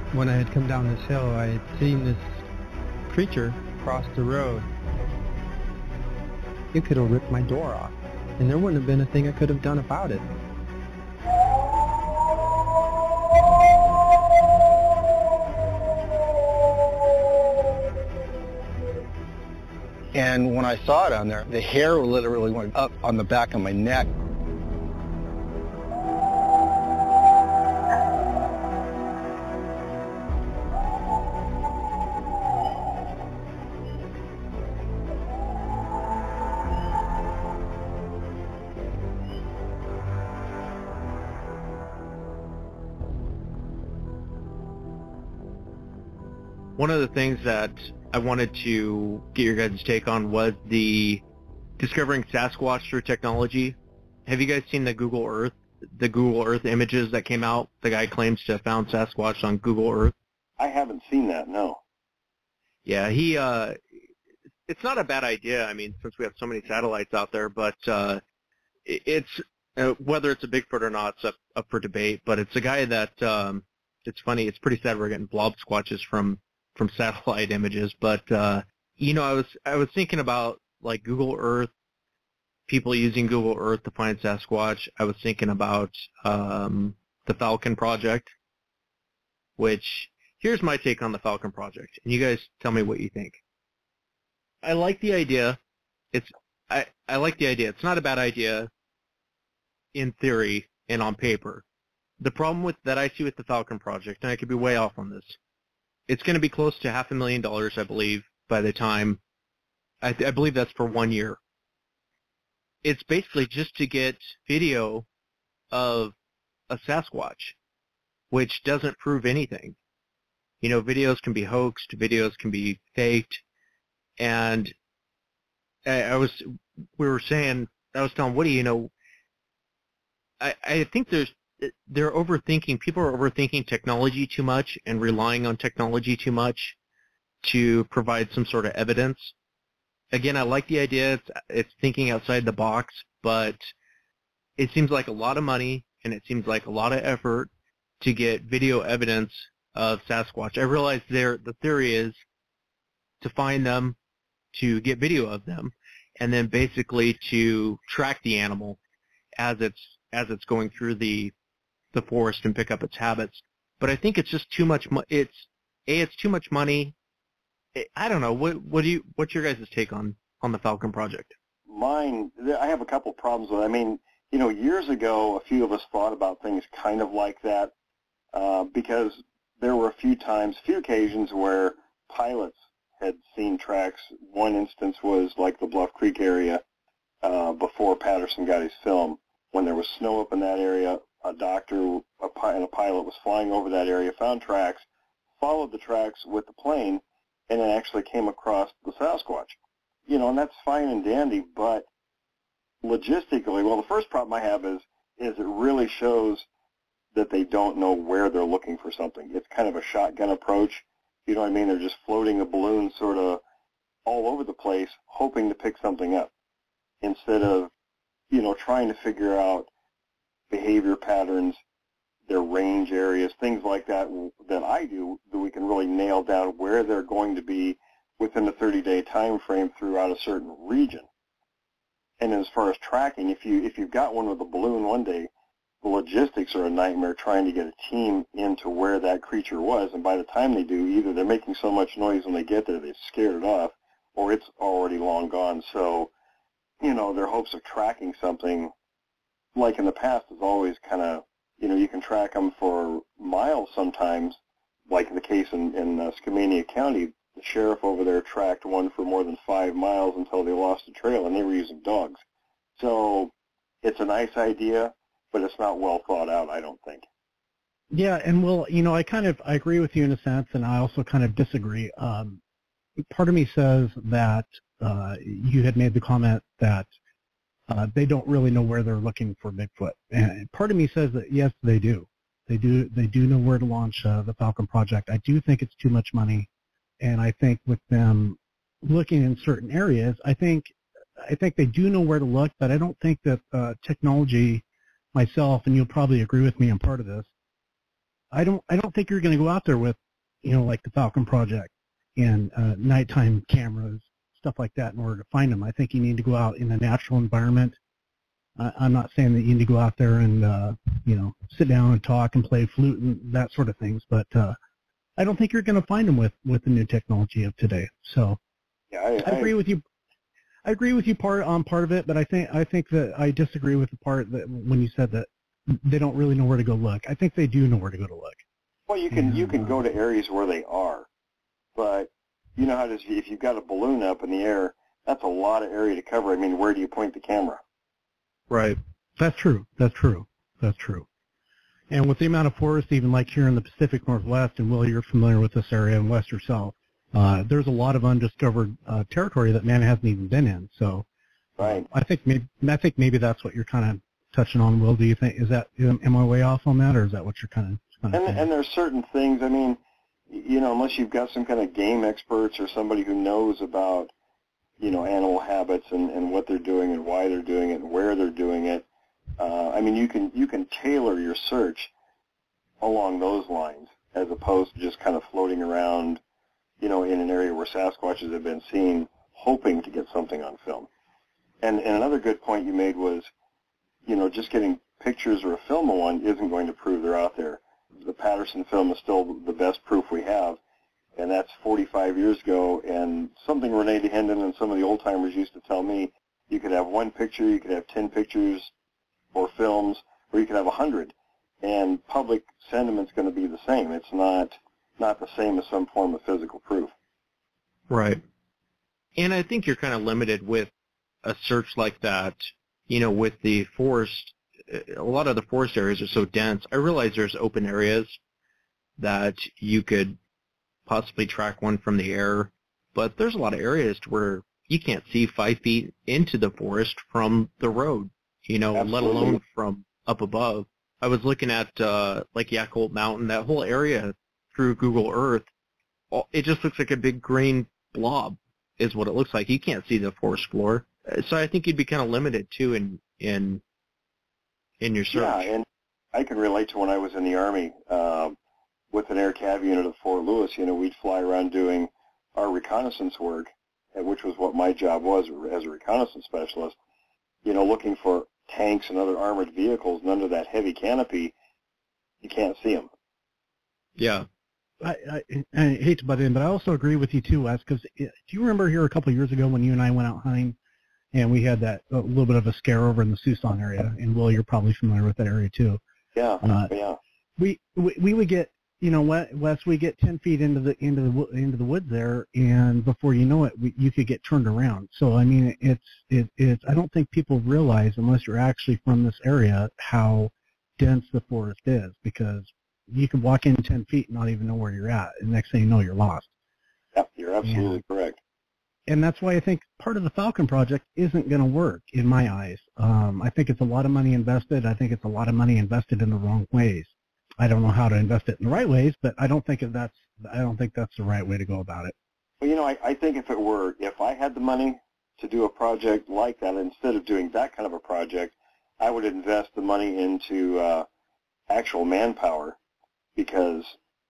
when I had come down this hill, I had seen this creature cross the road. It could have ripped my door off, and there wouldn't have been a thing I could have done about it. And when I saw it on there, the hair literally went up on the back of my neck. One of the things that I wanted to get your guys' take on was the discovering Sasquatch through technology. Have you guys seen the Google Earth images that came out? The guy claims to have found Sasquatch on Google Earth. I haven't seen that, no. Yeah, it's not a bad idea. I mean, since we have so many satellites out there, but it's whether it's a Bigfoot or not, it's up for debate. But it's a guy that it's funny. It's pretty sad we're getting blob squatches from satellite images. But I was thinking about like Google Earth, people using Google Earth to find Sasquatch. I was thinking about the Falcon Project, which here's my take on the Falcon Project, and you guys tell me what you think. I like the idea. I like the idea. It's not a bad idea in theory and on paper. The problem that I see with the Falcon Project, and I could be way off on this, it's going to be close to $500,000, I believe, by the time, I believe that's for 1 year. It's basically just to get video of a Sasquatch, which doesn't prove anything. You know, videos can be hoaxed, videos can be faked, and I was telling Woody, I think they're overthinking, people are overthinking technology too much and relying on technology too much to provide some sort of evidence. Again, I like the idea, it's thinking outside the box, but it seems like a lot of money and it seems like a lot of effort to get video evidence of Sasquatch. I realize the theory is to find them, to get video of them, and then basically to track the animal as it's going through the forest and pick up its habits. But I think it's just too much. It's too much money. I don't know. What's your guys' take on the Falcon Project? Mine, I have a couple problems with it. I mean, years ago, a few of us thought about things kind of like that because there were a few occasions where pilots had seen tracks. One instance was like the Bluff Creek area before Patterson got his film. When there was snow up in that area, a doctor and a pilot was flying over that area, found tracks, followed the tracks with the plane, and then actually came across the Sasquatch. And that's fine and dandy, but logistically, well, the first problem I have is it really shows that they don't know where they're looking for something. It's kind of a shotgun approach. You know what I mean? They're just floating a balloon sort of all over the place, hoping to pick something up, instead of, trying to figure out behavior patterns, their range areas, things like that I do, that we can really nail down where they're going to be within a 30-day time frame throughout a certain region. And as far as tracking, if you've got one with a balloon one day, the logistics are a nightmare trying to get a team into where that creature was, and by the time they do, either they're making so much noise when they get there they've scared it off, or it's already long gone. So, their hopes of tracking something, like in the past, is always kind of, you can track them for miles sometimes, like in the case in Skamania County. The sheriff over there tracked one for more than 5 miles until they lost the trail, and they were using dogs. So it's a nice idea, but it's not well thought out, I don't think. Yeah, and Will, I agree with you in a sense, and I also kind of disagree. Part of me says that you had made the comment that they don't really know where they're looking for Bigfoot, and part of me says that yes, they do. They do know where to launch the Falcon Project. I do think it's too much money, and I think with them looking in certain areas, I think they do know where to look, but I don't think that technology, myself, and you'll probably agree with me on part of this, I don't think you're going to go out there with, like the Falcon Project and nighttime cameras, stuff like that, in order to find them. I think you need to go out in a natural environment. I'm not saying that you need to go out there and sit down and talk and play flute and that sort of things, but I don't think you're going to find them with the new technology of today. So Yeah, I agree with you. I agree with you part of it, but I think that I disagree with the part that when you said that they don't really know where to go look. I think they do know where to go to look. Well, you can go to areas where they are, but you know how it is. If you've got a balloon up in the air, that's a lot of area to cover. I mean, where do you point the camera? Right. That's true. And with the amount of forest, even like here in the Pacific Northwest, and Will, you're familiar with this area in west or south, there's a lot of undiscovered territory that man hasn't even been in. So, Right. I think maybe that's what you're kind of touching on, Will. Do you think am I way off on that, or is that what you're kind of saying? And there's certain things. I mean, unless you've got some kind of game experts or somebody who knows about animal habits and what they're doing and why they're doing it and where they're doing it. I mean, you can tailor your search along those lines as opposed to just kind of floating around, in an area where Sasquatches have been seen, hoping to get something on film. And another good point you made was, just getting pictures or a film of one isn't going to prove they're out there. The Patterson film is still the best proof we have. And that's 45 years ago, and something Renee DeHenden and some of the old-timers used to tell me, you could have one picture, you could have 10 pictures or films, or you could have 100, and public sentiment's going to be the same. It's not the same as some form of physical proof. Right. And I think you're kind of limited with a search like that, with the forest. A lot of the forest areas are so dense. I realize there's open areas that you could possibly track one from the air, but there's a lot of areas where you can't see 5 feet into the forest from the road, Absolutely. let alone from up above. I was looking at like Yakult Mountain, that whole area through Google Earth. It just looks like a big green blob is what it looks like. You can't see the forest floor. So I think you'd be kind of limited too in your search. Yeah, and I can relate to when I was in the Army. With an air cav unit at Fort Lewis, we'd fly around doing our reconnaissance work, which was what my job was as a reconnaissance specialist, looking for tanks and other armored vehicles, and under that heavy canopy, you can't see them. Yeah. I hate to butt in, but I also agree with you too, Wes, because do you remember here a couple of years ago when you and I went out hunting, and we had that a little bit of a scare over in the Suisun area, and Will, you're probably familiar with that area too. Yeah, yeah. We would get, Wes, we get 10 feet into the woods there, and before you know it, you could get turned around. So I mean, it's I don't think people realize, unless you're actually from this area, how dense the forest is, because you can walk in 10 feet and not even know where you're at, and next thing you know, you're lost. Yep, you're absolutely correct. And that's why I think part of the Falcon Project isn't going to work in my eyes. I think it's a lot of money invested. I think it's a lot of money invested in the wrong ways. I don't know how to invest it in the right ways, but I don't think that's the right way to go about it. Well, I think if I had the money to do a project like that, instead of doing that kind of a project, I would invest the money into actual manpower, because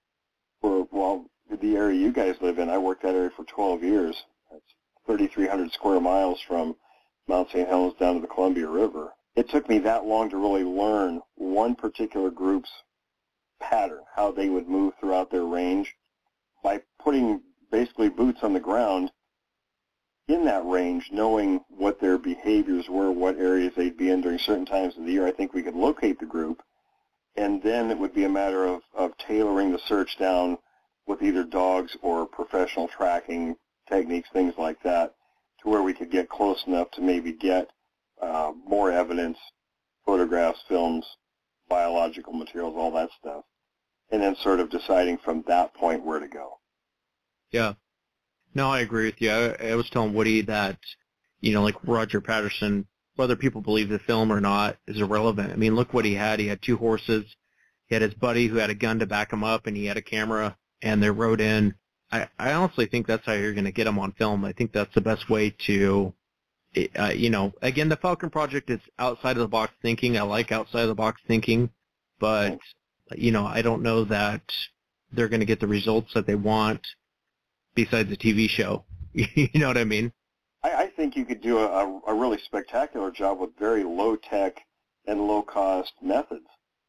the area you guys live in, I worked that area for 12 years. That's 3,300 square miles from Mount St. Helens down to the Columbia River. It took me that long to really learn one particular group's pattern, how they would move throughout their range, by putting basically boots on the ground in that range, knowing what their behaviors were, what areas they'd be in during certain times of the year. I think we could locate the group, and then it would be a matter of tailoring the search down with either dogs or professional tracking techniques, things like that, to where we could get close enough to maybe get more evidence, photographs, films, biological materials, all that stuff, and then sort of deciding from that point where to go. Yeah. No, I agree with you. I was telling Woody that, like Roger Patterson, whether people believe the film or not is irrelevant. I mean, look what he had. He had 2 horses. He had his buddy who had a gun to back him up, and he had a camera, and they rode in. I honestly think that's how you're going to get them on film. I think that's the best way to, again, the Falcon Project is outside of the box thinking. I like outside of the box thinking, but I don't know that they're going to get the results that they want besides a TV show. You know what I mean? I think you could do a really spectacular job with very low-tech and low-cost methods.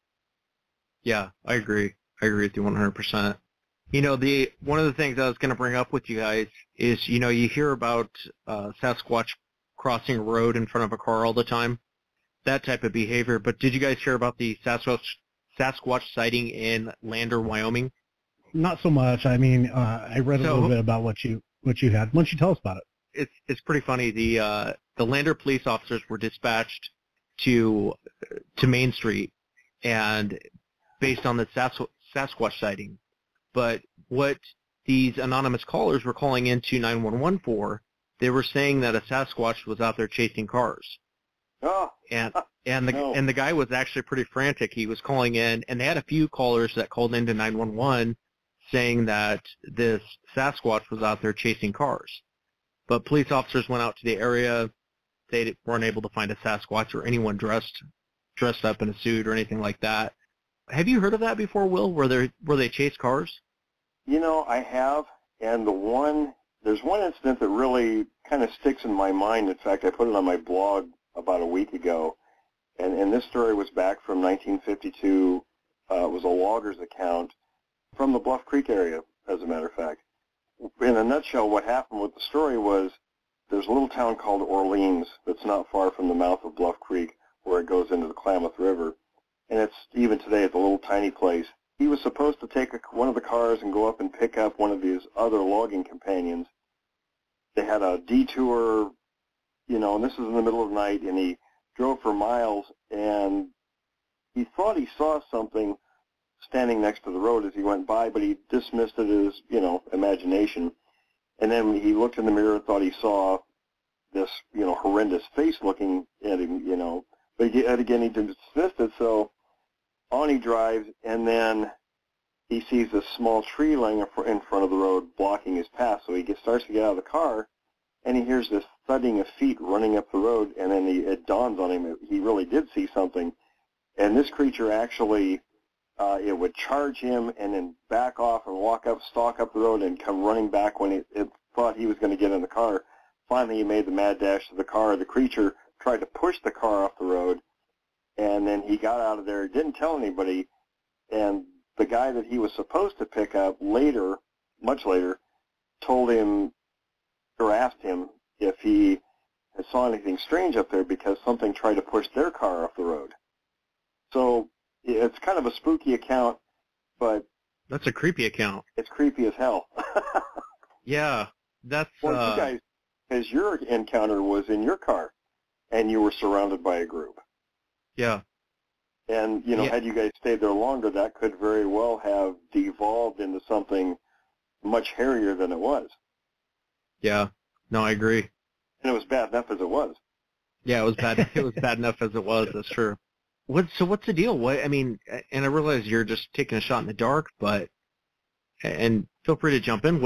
Yeah, I agree. I agree with you 100%. One of the things I was going to bring up with you guys is, you hear about Sasquatch crossing a road in front of a car all the time, that type of behavior. But did you guys hear about the Sasquatch sighting in Lander, Wyoming? Not so much. I mean, I read a little bit about what you had. Why don't you tell us about it? It's pretty funny. The Lander police officers were dispatched to Main Street, and based on the Sasquatch sighting. But what these anonymous callers were calling into 911 for, they were saying that a Sasquatch was out there chasing cars. Oh. And the guy was actually pretty frantic. He was calling in, and they had a few callers that called into 911 saying that this Sasquatch was out there chasing cars. But police officers went out to the area. They weren't able to find a Sasquatch or anyone dressed up in a suit or anything like that. Have you heard of that before, Will, where they chase cars? I have, and there's one incident that really kind of sticks in my mind. In fact, I put it on my blog about a week ago, and this story was back from 1952. It was a logger's account from the Bluff Creek area, as a matter of fact. In a nutshell, what happened with the story was there's a little town called Orleans that's not far from the mouth of Bluff Creek where it goes into the Klamath River. And even today, it's a little tiny place. He was supposed to take one of the cars and go up and pick up one of his other logging companions. They had a detour, and this was in the middle of the night, and he drove for miles, and he thought he saw something standing next to the road as he went by, but he dismissed it as, imagination. And then he looked in the mirror and thought he saw this, horrendous face looking at him, But again, he dismissed it, so on he drives, and then he sees this small tree laying in front of the road blocking his path. So he starts to get out of the car, and he hears this thudding of feet running up the road, and then it dawns on him he really did see something. And this creature actually, it would charge him and then back off and stalk up the road and come running back when it thought he was going to get in the car. Finally, he made the mad dash to the car. The creature tried to push the car off the road, and then he got out of there, didn't tell anybody, and the guy that he was supposed to pick up later, much later, told him or asked him if he saw anything strange up there because something tried to push their car off the road. So it's kind of a spooky account, but... That's a creepy account. It's creepy as hell. Yeah, that's... Well, you guys, because your encounter was in your car, and you were surrounded by a group. Yeah. And, had you guys stayed there longer, that could very well have devolved into something much hairier than it was. Yeah. No, I agree. And it was bad enough as it was. Yeah, it was bad. It was bad enough as it was. That's true. So what's the deal? And I realize you're just taking a shot in the dark, and feel free to jump in.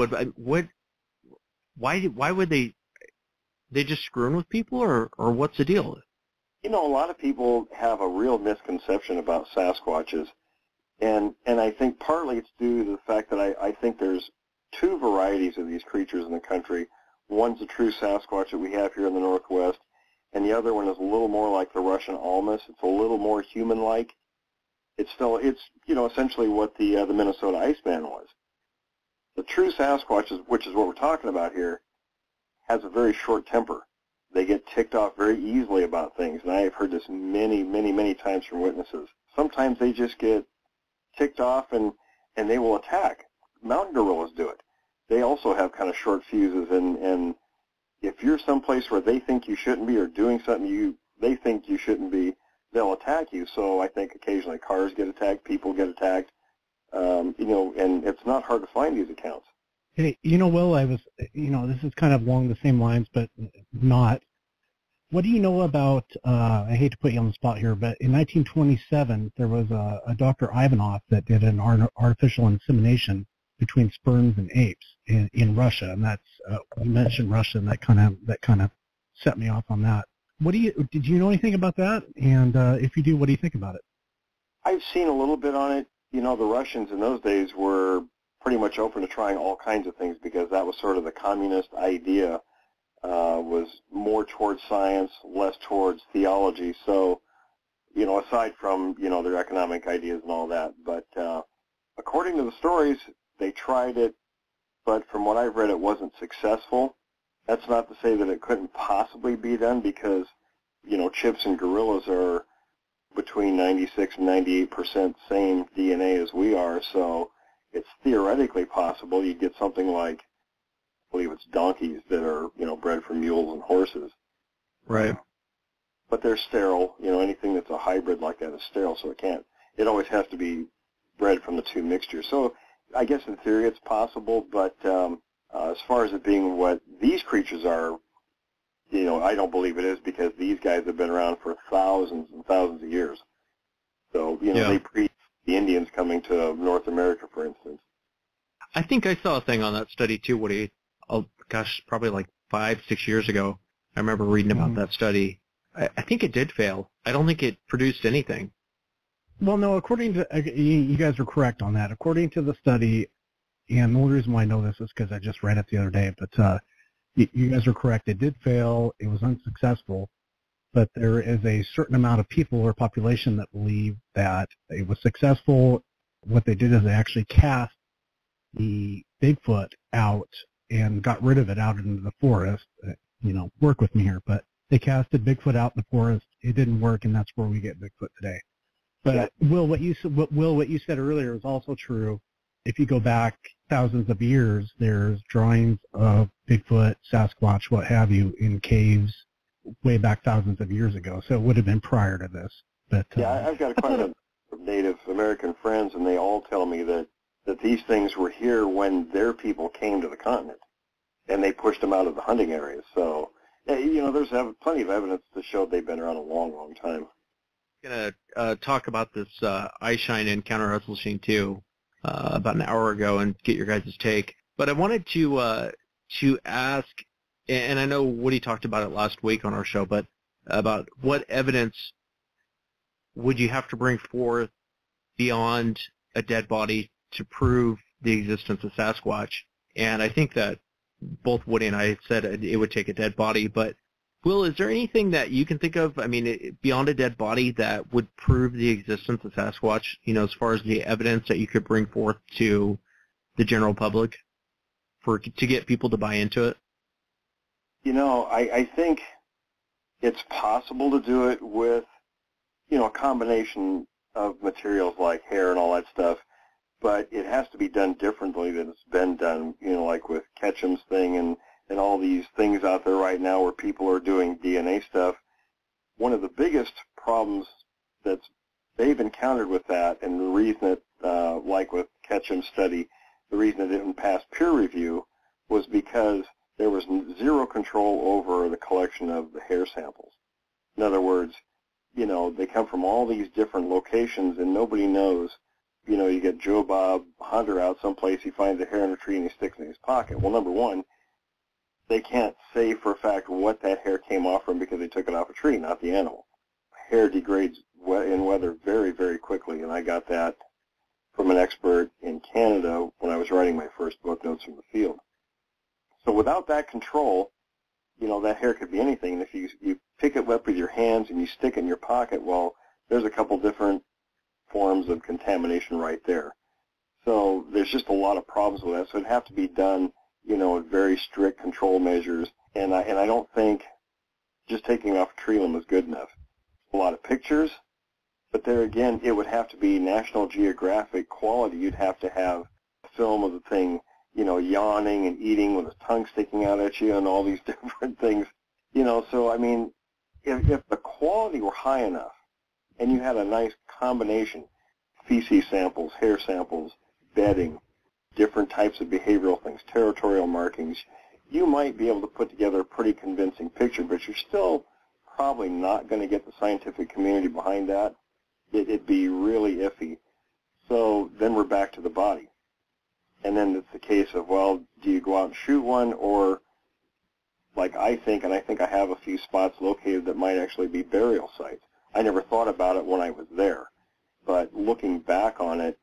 Why would they just screwing with people, or what's the deal? A lot of people have a real misconception about Sasquatches, and I think partly it's due to the fact that I think there's two varieties of these creatures in the country. One's a true Sasquatch that we have here in the Northwest, and the other one is a little more like the Russian Almas. It's a little more human-like. It's essentially what the Minnesota Iceman was. The true Sasquatch, which is what we're talking about here, has a very short temper. They get ticked off very easily about things, and I have heard this many, many, many times from witnesses. Sometimes they just get ticked off and they will attack. Mountain gorillas do it. They also have kind of short fuses, and if you're someplace where they think you shouldn't be or doing something they think you shouldn't be, they'll attack you. So I think occasionally cars get attacked, people get attacked, and it's not hard to find these accounts. Hey, Will, this is kind of along the same lines, but not. What do you know about, I hate to put you on the spot here, but in 1927, there was a Dr. Ivanov that did an artificial insemination between sperms and apes in Russia, and that's, you mentioned Russia, and that kind of set me off on that. Did you know anything about that? And if you do, what do you think about it? I've seen a little bit on it. the Russians in those days were pretty much open to trying all kinds of things because that was sort of the communist idea, was more towards science, less towards theology. So, aside from, their economic ideas and all that. But according to the stories, they tried it, but from what I've read, it wasn't successful. That's not to say that it couldn't possibly be done because, chimps and gorillas are between 96 and 98% same DNA as we are, so it's theoretically possible you'd get something like, I believe it's donkeys that are, bred from mules and horses. Right. But they're sterile. Anything that's a hybrid like that is sterile, so it always has to be bred from the two mixtures. So I guess in theory it's possible, but as far as it being what these creatures are, I don't believe it is because these guys have been around for thousands and thousands of years. So, they predate the Indians coming to North America, for instance. I think I saw a thing on that study too, Woody. Oh, gosh, probably like 5-6 years ago. I remember reading about that study. I think it did fail. I don't think it produced anything. Well, no, according to, you guys are correct on that. According to the study, and the only reason why I know this is because I just read it the other day, but you guys are correct. It did fail. It was unsuccessful. But there is a certain amount of people or population that believe that it was successful. What they did is they actually cast the Bigfoot out and got rid of it out into the forest. Work with me here, but they casted Bigfoot out in the forest. It didn't work, and that's where we get Bigfoot today. But Will, what you said earlier is also true. If you go back thousands of years, there's drawings of Bigfoot, Sasquatch, what have you, in caves way back thousands of years ago. So it would have been prior to this. But I've got quite a number of Native American friends, and they all tell me that these things were here when their people came to the continent, and they pushed them out of the hunting areas. So, there's plenty of evidence to show they've been around a long, long time. I'm going to talk about this eye-shine encounter I was listening to about an hour ago and get your guys' take. But I wanted to ask, and I know Woody talked about it last week on our show, but about what evidence would you have to bring forth beyond a dead body to prove the existence of Sasquatch? And I think that both Woody and I said it would take a dead body, but Will, is there anything that you can think of, beyond a dead body that would prove the existence of Sasquatch, as far as the evidence that you could bring forth to the general public to get people to buy into it? I think it's possible to do it with, a combination of materials like hair and all that stuff, but it has to be done differently than it's been done, like with Ketchum's thing and all these things out there right now where people are doing DNA stuff. One of the biggest problems that they've encountered with that, and the reason that, like with Ketchum's study, the reason it didn't pass peer review was because there was zero control over the collection of the hair samples. In other words, they come from all these different locations and nobody knows. You get Joe Bob Hunter out someplace, he finds a hair in a tree and he sticks it in his pocket. Well, number one, they can't say for a fact what that hair came off from because they took it off a tree, not the animal. Hair degrades in weather very, very quickly, and I got that from an expert in Canada when I was writing my first book, Notes from the Field. So without that control, that hair could be anything. And if you pick it up with your hands and you stick it in your pocket, well, there's a couple different forms of contamination right there. So there's just a lot of problems with that. So it'd have to be done, with very strict control measures. And I don't think just taking off a tree limb is good enough. A lot of pictures, but there again, it would have to be National Geographic quality. You'd have to have a film of the thing, yawning and eating with its tongue sticking out at you and all these different things. So, if the quality were high enough and you had a nice combination, feces samples, hair samples, bedding, different types of behavioral things, territorial markings, you might be able to put together a pretty convincing picture, but you're still probably not going to get the scientific community behind that. It'd be really iffy. So then we're back to the body. And then it's the case of, well, do you go out and shoot one, or like I think, and I think I have a few spots located that might actually be burial sites. I never thought about it when I was there, but looking back on it,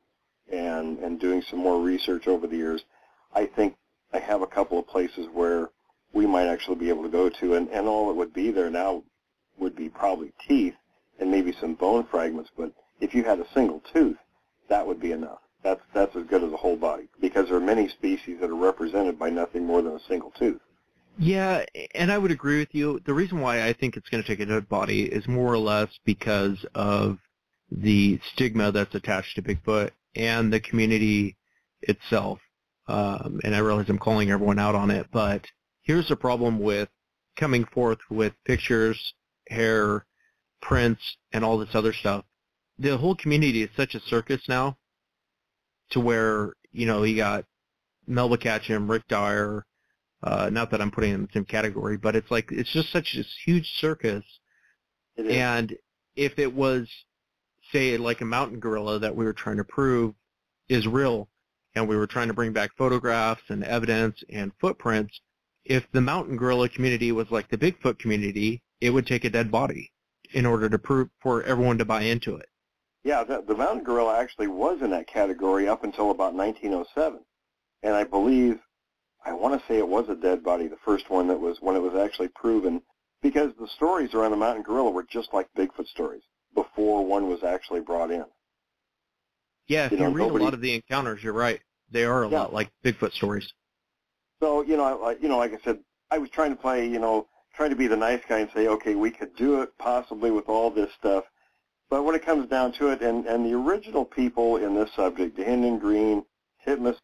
and doing some more research over the years, I think I have a couple of places where we might actually be able to go to, and all that would be there now would be probably teeth and maybe some bone fragments, but if you had a single tooth, that would be enough. That's as good as a whole body, because there are many species that are represented by nothing more than a single tooth. Yeah, and I would agree with you. The reason why I think it's going to take a dead body is more or less because of the stigma that's attached to Bigfoot and the community itself. And I realize I'm calling everyone out on it, but here's the problem with coming forth with pictures, hair, prints, and all this other stuff. The whole community is such a circus now, to where, you know, you got Melba Ketchum, Rick Dyer, not that I'm putting them in the same category, but it's like, it's just such this huge circus. And if it was, say, like a mountain gorilla that we were trying to prove is real, and we were trying to bring back photographs and evidence and footprints, if the mountain gorilla community was like the Bigfoot community, it would take a dead body in order to prove for everyone to buy into it. Yeah, the mountain gorilla actually was in that category up until about 1907. And I believe, I want to say it was a dead body, the first one that was, when it was actually proven, because the stories around the mountain gorilla were just like Bigfoot stories before one was actually brought in. Yeah, if you read a lot of the encounters, you're right. They are a lot like Bigfoot stories. So, like I said, I was trying to play, trying to be the nice guy and say, okay, we could do it possibly with all this stuff. But when it comes down to it, and the original people in this subject, Dehinden, Green, Titmus,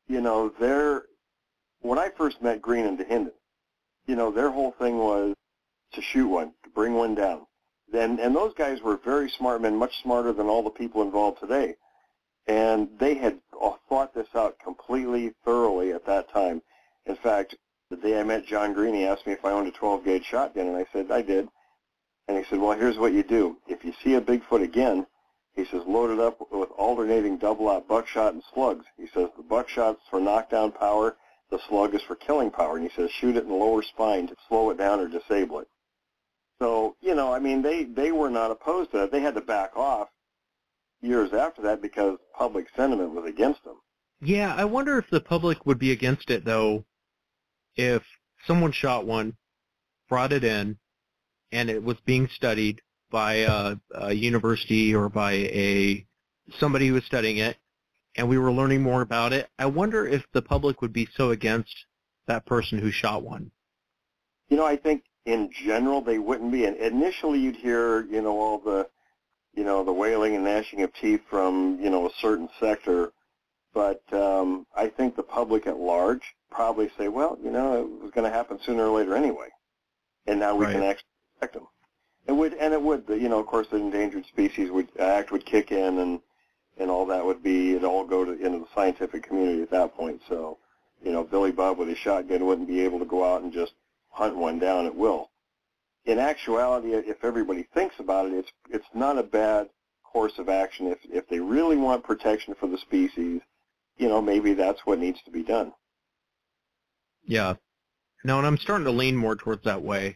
when I first met Green and Dehinden, their whole thing was to shoot one, to bring one down. And those guys were very smart men, much smarter than all the people involved today. And they had thought this out completely thoroughly at that time. In fact, the day I met John Green, he asked me if I owned a 12-gauge shotgun, and I said I did. And he said, well, here's what you do. If you see a Bigfoot again, he says, load it up with alternating double-out buckshot and slugs. He says, the buckshot's for knockdown power, the slug is for killing power. And he says, shoot it in the lower spine to slow it down or disable it. So, they were not opposed to that. They had to back off years after that because public sentiment was against them. Yeah, I wonder if the public would be against it, though, if someone shot one, brought it in, and it was being studied by a university or by somebody who was studying it, and we were learning more about it. I wonder if the public would be so against that person who shot one. I think in general they wouldn't be. And initially you'd hear, all the, the wailing and gnashing of teeth from, a certain sector. But I think the public at large probably say, well, it was going to happen sooner or later anyway. And now we can actually protect them. It would, of course, the Endangered Species Act would kick in, and all that would be, it'd all go into the scientific community at that point. So, Billy Bob with a shotgun wouldn't be able to go out and just hunt one down at will. In actuality, if everybody thinks about it, it's not a bad course of action. If they really want protection for the species, maybe that's what needs to be done. Yeah. No, and I'm starting to lean more towards that way.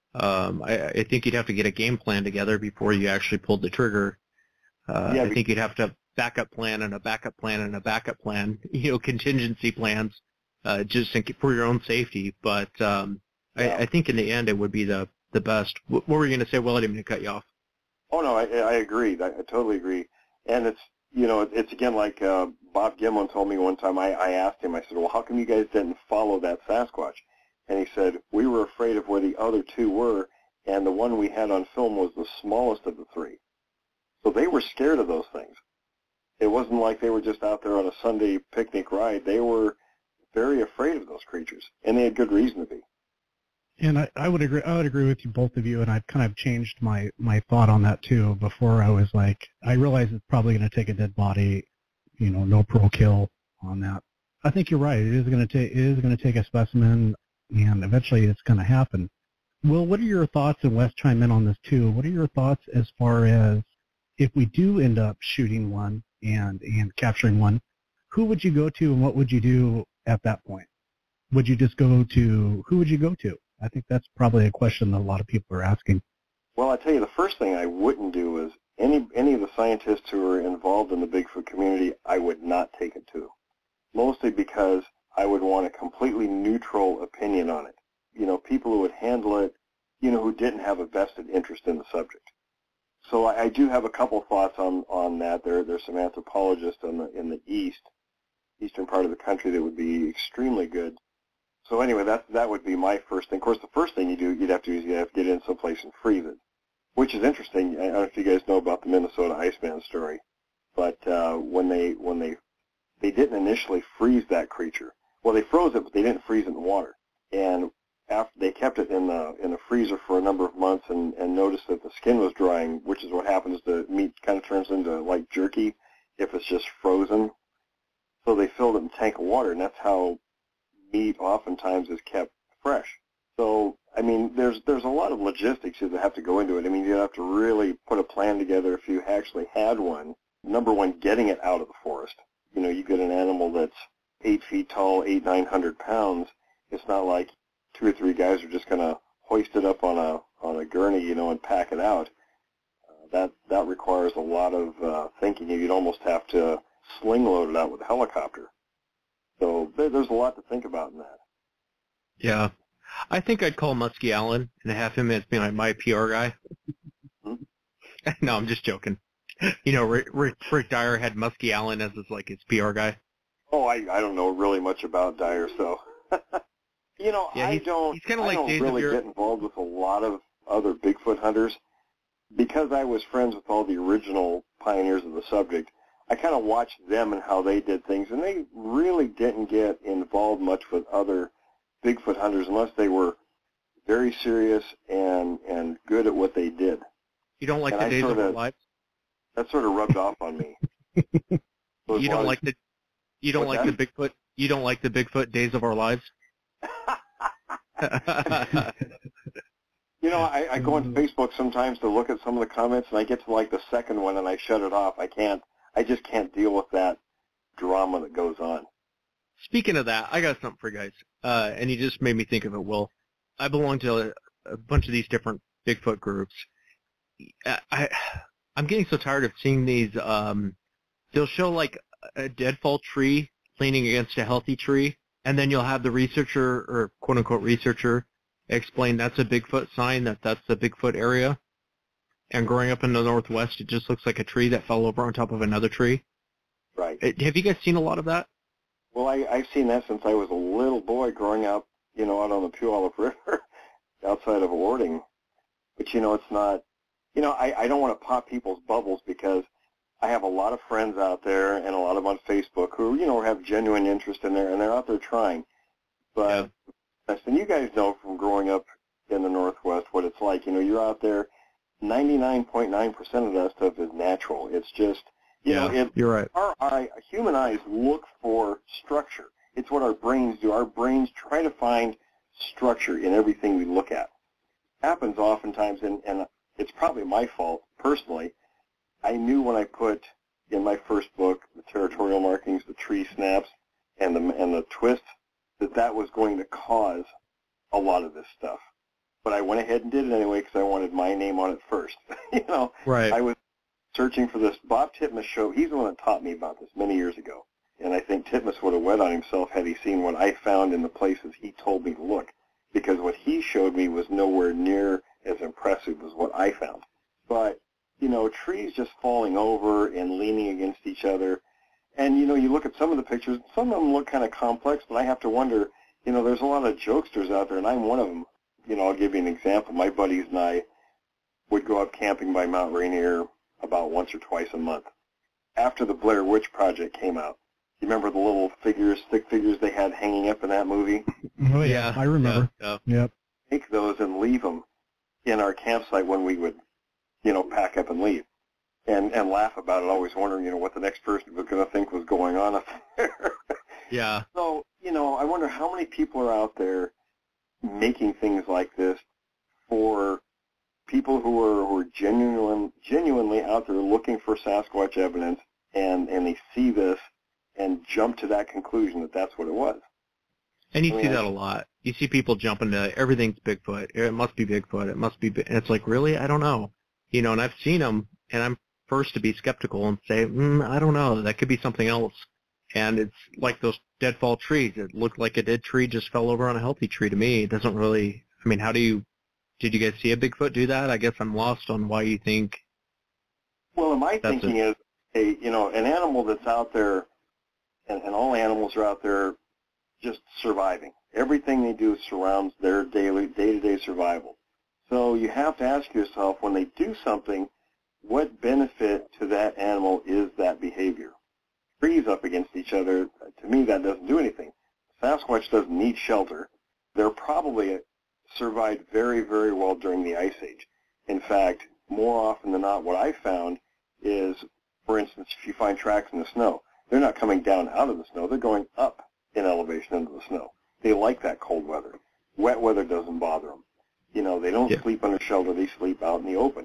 I think you'd have to get a game plan together before you actually pulled the trigger. I think you'd have to have backup plan and a backup plan and a backup plan, contingency plans, just for your own safety. But I think in the end it would be the best. What were you going to say? Well, I didn't mean to cut you off. Oh, no, I agree. I totally agree. And it's, it's again like Bob Gimlin told me one time. I asked him, I said, well, how come you guys didn't follow that Sasquatch? And he said, we were afraid of where the other two were, and the one we had on film was the smallest of the three. So they were scared of those things. It wasn't like they were just out there on a Sunday picnic ride. They were very afraid of those creatures, and they had good reason to be. And I would agree with you, both of you, and I've kind of changed my thought on that too. Before I was like, I realize it's probably going to take a dead body, no pro kill on that. I think you're right. It is going to take a specimen, and eventually it's going to happen. Will, what are your thoughts, and Wes chime in on this too, what are your thoughts as far as if we do end up shooting one and capturing one, who would you go to and what would you do at that point? Who would you go to? I think that's probably a question that a lot of people are asking. Well, I tell you, the first thing I wouldn't do is any of the scientists who are involved in the Bigfoot community, I would not take it to. Mostly because I would want a completely neutral opinion on it. People who would handle it, who didn't have a vested interest in the subject. So I do have a couple thoughts on that. There's some anthropologists in the eastern part of the country that would be extremely good. So anyway, that would be my first thing. Of course, the first thing you'd have to get in someplace and freeze it, which is interesting. I don't know if you guys know about the Minnesota Iceman story, but when they didn't initially freeze that creature. Well, they froze it, but they didn't freeze it in water. And after they kept it in the freezer for a number of months and noticed that the skin was drying, which is what happens. The meat kind of turns into like jerky if it's just frozen. So they filled it in a tank of water, and that's how meat oftentimes is kept fresh. So, I mean, there's a lot of logistics that have to go into it. I mean, you have to really put a plan together if you actually had one. Number one, getting it out of the forest. You get an animal that's 8 feet tall, 900 pounds. It's not like 2 or 3 guys are just going to hoist it up on a gurney, and pack it out. That requires a lot of thinking. You'd almost have to sling load it out with a helicopter. So there's a lot to think about in that. Yeah. I think I'd call Muskie Allen and have him as being like my PR guy. No, I'm just joking. Rick Dyer had Muskie Allen as his PR guy. Oh, I don't know really much about Dyer, so Yeah, I don't really get involved with a lot of other Bigfoot hunters because I was friends with all the original pioneers of the subject. I kind of watched them and how they did things, and they really didn't get involved much with other Bigfoot hunters unless they were very serious and good at what they did. You don't like the Days of Our Lives? That sort of rubbed off on me. So you don't like the Bigfoot Days of Our Lives? I go on Facebook sometimes to look at some of the comments, and I get to like the second one, and I shut it off. I just can't deal with that drama that goes on. Speaking of that, I got something for you guys, and you just made me think of it, Will. I belong to a bunch of these different Bigfoot groups. I'm getting so tired of seeing these. They'll show like a deadfall tree leaning against a healthy tree, and then you'll have the researcher or quote-unquote researcher explain that's a Bigfoot sign, that's the Bigfoot area. And growing up in the Northwest, it just looks like a tree that fell over on top of another tree. Right. Have you guys seen a lot of that? Well, I've seen that since I was a little boy growing up, out on the Puyallup River outside of Ording. But, it's not, I don't want to pop people's bubbles because I have a lot of friends out there and a lot of on Facebook who, have genuine interest in there, and they're out there trying. But, and you guys know from growing up in the Northwest what it's like. You're out there, 99.9% of that stuff is natural. It's just, you're right. Human eyes look for structure. It's what our brains do. Our brains try to find structure in everything we look at. Happens oftentimes, and it's probably my fault personally. I knew when I put in my first book the territorial markings, the tree snaps, and the twist, that was going to cause a lot of this stuff. But I went ahead and did it anyway because I wanted my name on it first. Right. I was searching for this. Bob Titmus show. He's the one that taught me about this many years ago. And I think Titmus would have wet on himself had he seen what I found in the places he told me to look, because what he showed me was nowhere near as impressive as what I found. But, trees just falling over and leaning against each other. And, you look at some of the pictures, some of them look kind of complex, but I have to wonder, there's a lot of jokesters out there, and I'm one of them. I'll give you an example. My buddies and I would go out camping by Mount Rainier about once or twice a month. After the Blair Witch Project came out, you remember the little figures, stick figures they had hanging up in that movie? Oh, yeah, I remember. Yeah. Yep. Take those and leave them in our campsite when we would, pack up and leave. And laugh about it, always wondering, what the next person was going to think was going on up there. Yeah. So, I wonder how many people are out there making things like this for people who are genuinely out there looking for Sasquatch evidence, and they see this and jump to that conclusion that that's what it was. And you see that a lot. You see people jumping to everything's Bigfoot. It must be Bigfoot. It must be. And it's like, really? I don't know. And I've seen them, and I'm first to be skeptical and say, I don't know, that could be something else. And it's like those deadfall trees. It looked like a dead tree just fell over on a healthy tree to me. It doesn't really, I mean, did you guys see a Bigfoot do that? I guess I'm lost on why you think. Well, my thinking is, an animal that's out there, and all animals are out there just surviving. Everything they do surrounds their day-to-day survival. So you have to ask yourself, when they do something, what benefit to that animal is that behavior? Trees up against each other, to me, that doesn't do anything. Sasquatch doesn't need shelter. They're probably survived very, very well during the Ice Age. In fact, more often than not, what I found is, for instance, if you find tracks in the snow, they're not coming down out of the snow. They're going up in elevation into the snow. They like that cold weather. Wet weather doesn't bother them. They don't sleep under shelter. They sleep out in the open.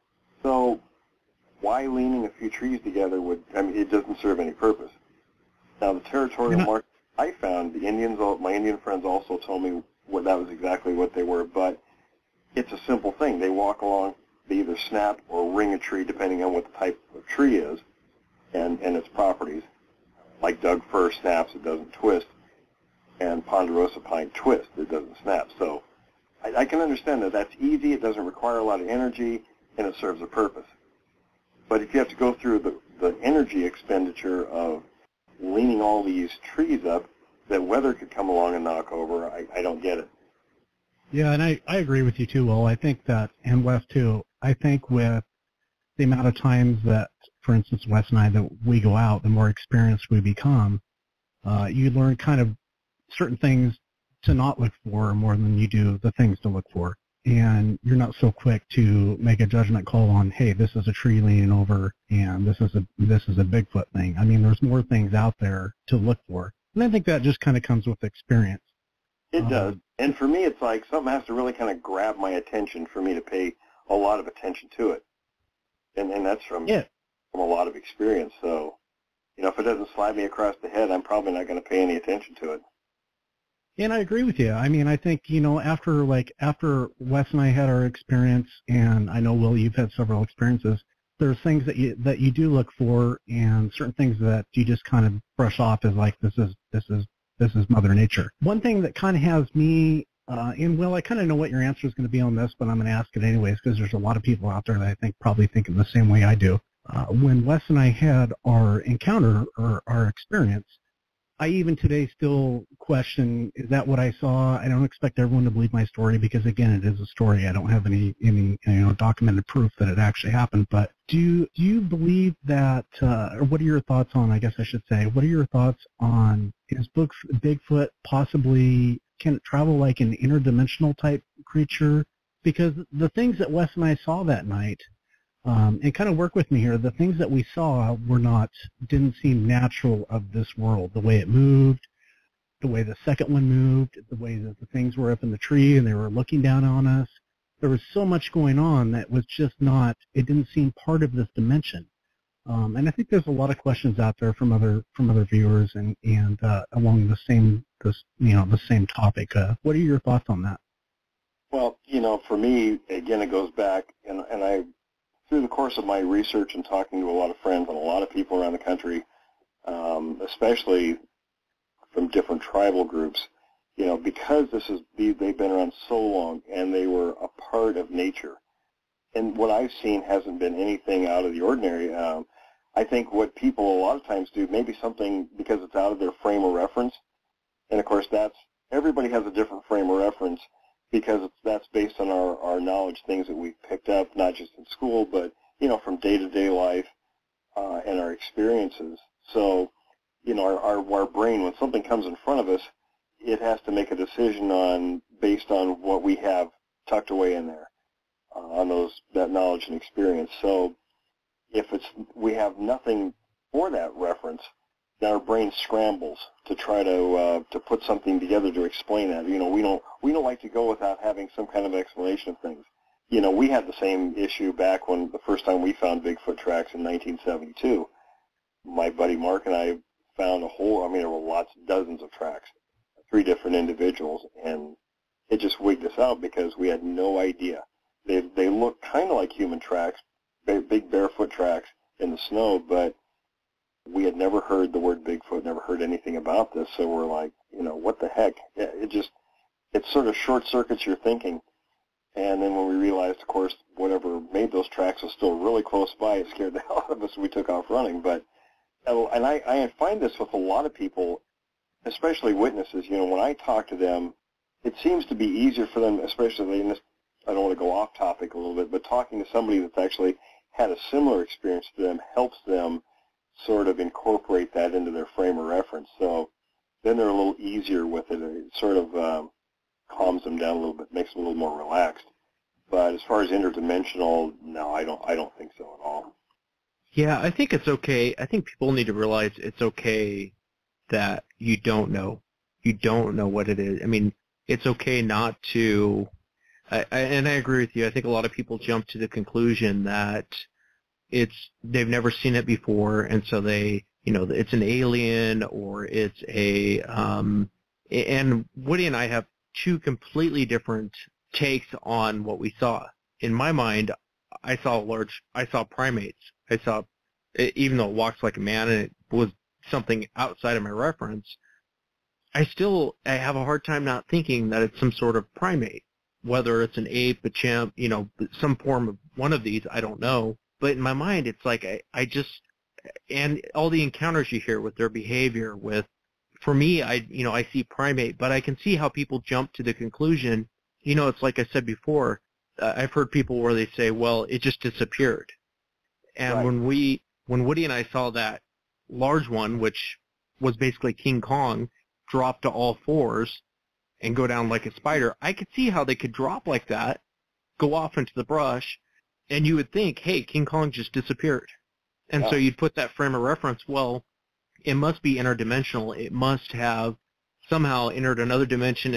So why leaning a few trees together it doesn't serve any purpose. Now, the territorial markers I found, my Indian friends also told me that was exactly what they were, but it's a simple thing. They walk along, they either snap or ring a tree, depending on what the type of tree is and its properties. Like Doug fir snaps, it doesn't twist, and ponderosa pine twists, it doesn't snap. So I can understand that that's easy, it doesn't require a lot of energy, and it serves a purpose. But if you have to go through the energy expenditure of leaning all these trees up that weather could come along and knock over, I don't get it. Yeah, and I agree with you too, Will. I think that, and Wes too, I think with the amount of times that, for instance, Wes and I, that we go out, the more experienced we become, you learn kind of certain things to not look for more than you do the things to look for. And you're not so quick to make a judgment call on, hey, this is a tree leaning over and this is a Bigfoot thing. I mean, there's more things out there to look for. And I think that just kind of comes with experience. It does. And for me, it's like something has to really kind of grab my attention for me to pay a lot of attention to it. And that's from a lot of experience. So, if it doesn't slide me across the head, I'm probably not going to pay any attention to it. And I agree with you. I mean, I think, after Wes and I had our experience, and I know, Will, you've had several experiences, there's things that you do look for, and certain things that you just kind of brush off as like, this is Mother Nature. One thing that kind of has me, and Will, I kind of know what your answer is going to be on this, but I'm going to ask it anyways, because there's a lot of people out there that I think probably think in the same way I do. When Wes and I had our encounter or our experience, I even today still question, is that what I saw? I don't expect everyone to believe my story because, again, it is a story. I don't have any documented proof that it actually happened. But do you believe that, or what are your thoughts on, I guess I should say, what are your thoughts on, is Bigfoot possibly, can it travel like an interdimensional type creature? Because the things that Wes and I saw that night, and kind of work with me here, the things that we saw didn't seem natural of this world. The way it moved, the way the second one moved, the way that the things were up in the tree and they were looking down on us. There was so much going on that was just it didn't seem part of this dimension. And I think there's a lot of questions out there from other viewers and along the same topic. What are your thoughts on that? Well, for me, again, it goes back, and I, through the course of my research and talking to a lot of friends and a lot of people around the country, especially from different tribal groups, because they've been around so long and they were a part of nature. And what I've seen hasn't been anything out of the ordinary. I think what people a lot of times do, maybe something because it's out of their frame of reference, and of course everybody has a different frame of reference, because that's based on our knowledge, things that we've picked up, not just in school, but, from day-to-day life and our experiences. So, our brain, when something comes in front of us, it has to make a decision based on what we have tucked away in there, on that knowledge and experience. So if we have nothing for that reference, then our brain scrambles to try to put something together to explain that. We don't like to go without having some kind of explanation of things. We had the same issue back when the first time we found Bigfoot tracks in 1972. My buddy Mark and I found there were dozens of tracks, 3 different individuals, and it just wigged us out because we had no idea. They look kind of like human tracks, big barefoot tracks, in the snow, but we had never heard the word Bigfoot, never heard anything about this, so we're like, what the heck? It sort of short circuits your thinking. And then when we realized, of course, whatever made those tracks was still really close by, it scared the hell out of us, and we took off running. And I find this with a lot of people, especially witnesses. When I talk to them, it seems to be easier for them, especially in this, I don't want to go off topic a little bit, but talking to somebody that's actually had a similar experience to them helps them sort of incorporate that into their frame of reference. So then they're a little easier with it. It sort of calms them down a little bit, makes them a little more relaxed. But as far as interdimensional, no, I don't think so at all. Yeah, I think it's okay. I think people need to realize it's okay that you don't know. You don't know what it is. I mean, it's okay not to. And I agree with you. I think a lot of people jump to the conclusion that they've never seen it before, and so it's an alien or it's a. And Woody and I have two completely different takes on what we saw. In my mind, I saw primates. I saw, even though it walks like a man and it was something outside of my reference, I have a hard time not thinking that it's some sort of primate. Whether it's an ape, a chimp, some form of one of these, I don't know. But in my mind, it's like and all the encounters you hear with their behavior, for me, I see primate, but I can see how people jump to the conclusion. It's like I said before, I've heard people where they say, well, it just disappeared. And Right. when Woody and I saw that large one, which was basically King Kong, drop to all fours and go down like a spider, I could see how they could drop like that, go off into the brush, and you would think, hey, King Kong just disappeared. And so you'd put that frame of reference, well, it must be interdimensional. It must have somehow entered another dimension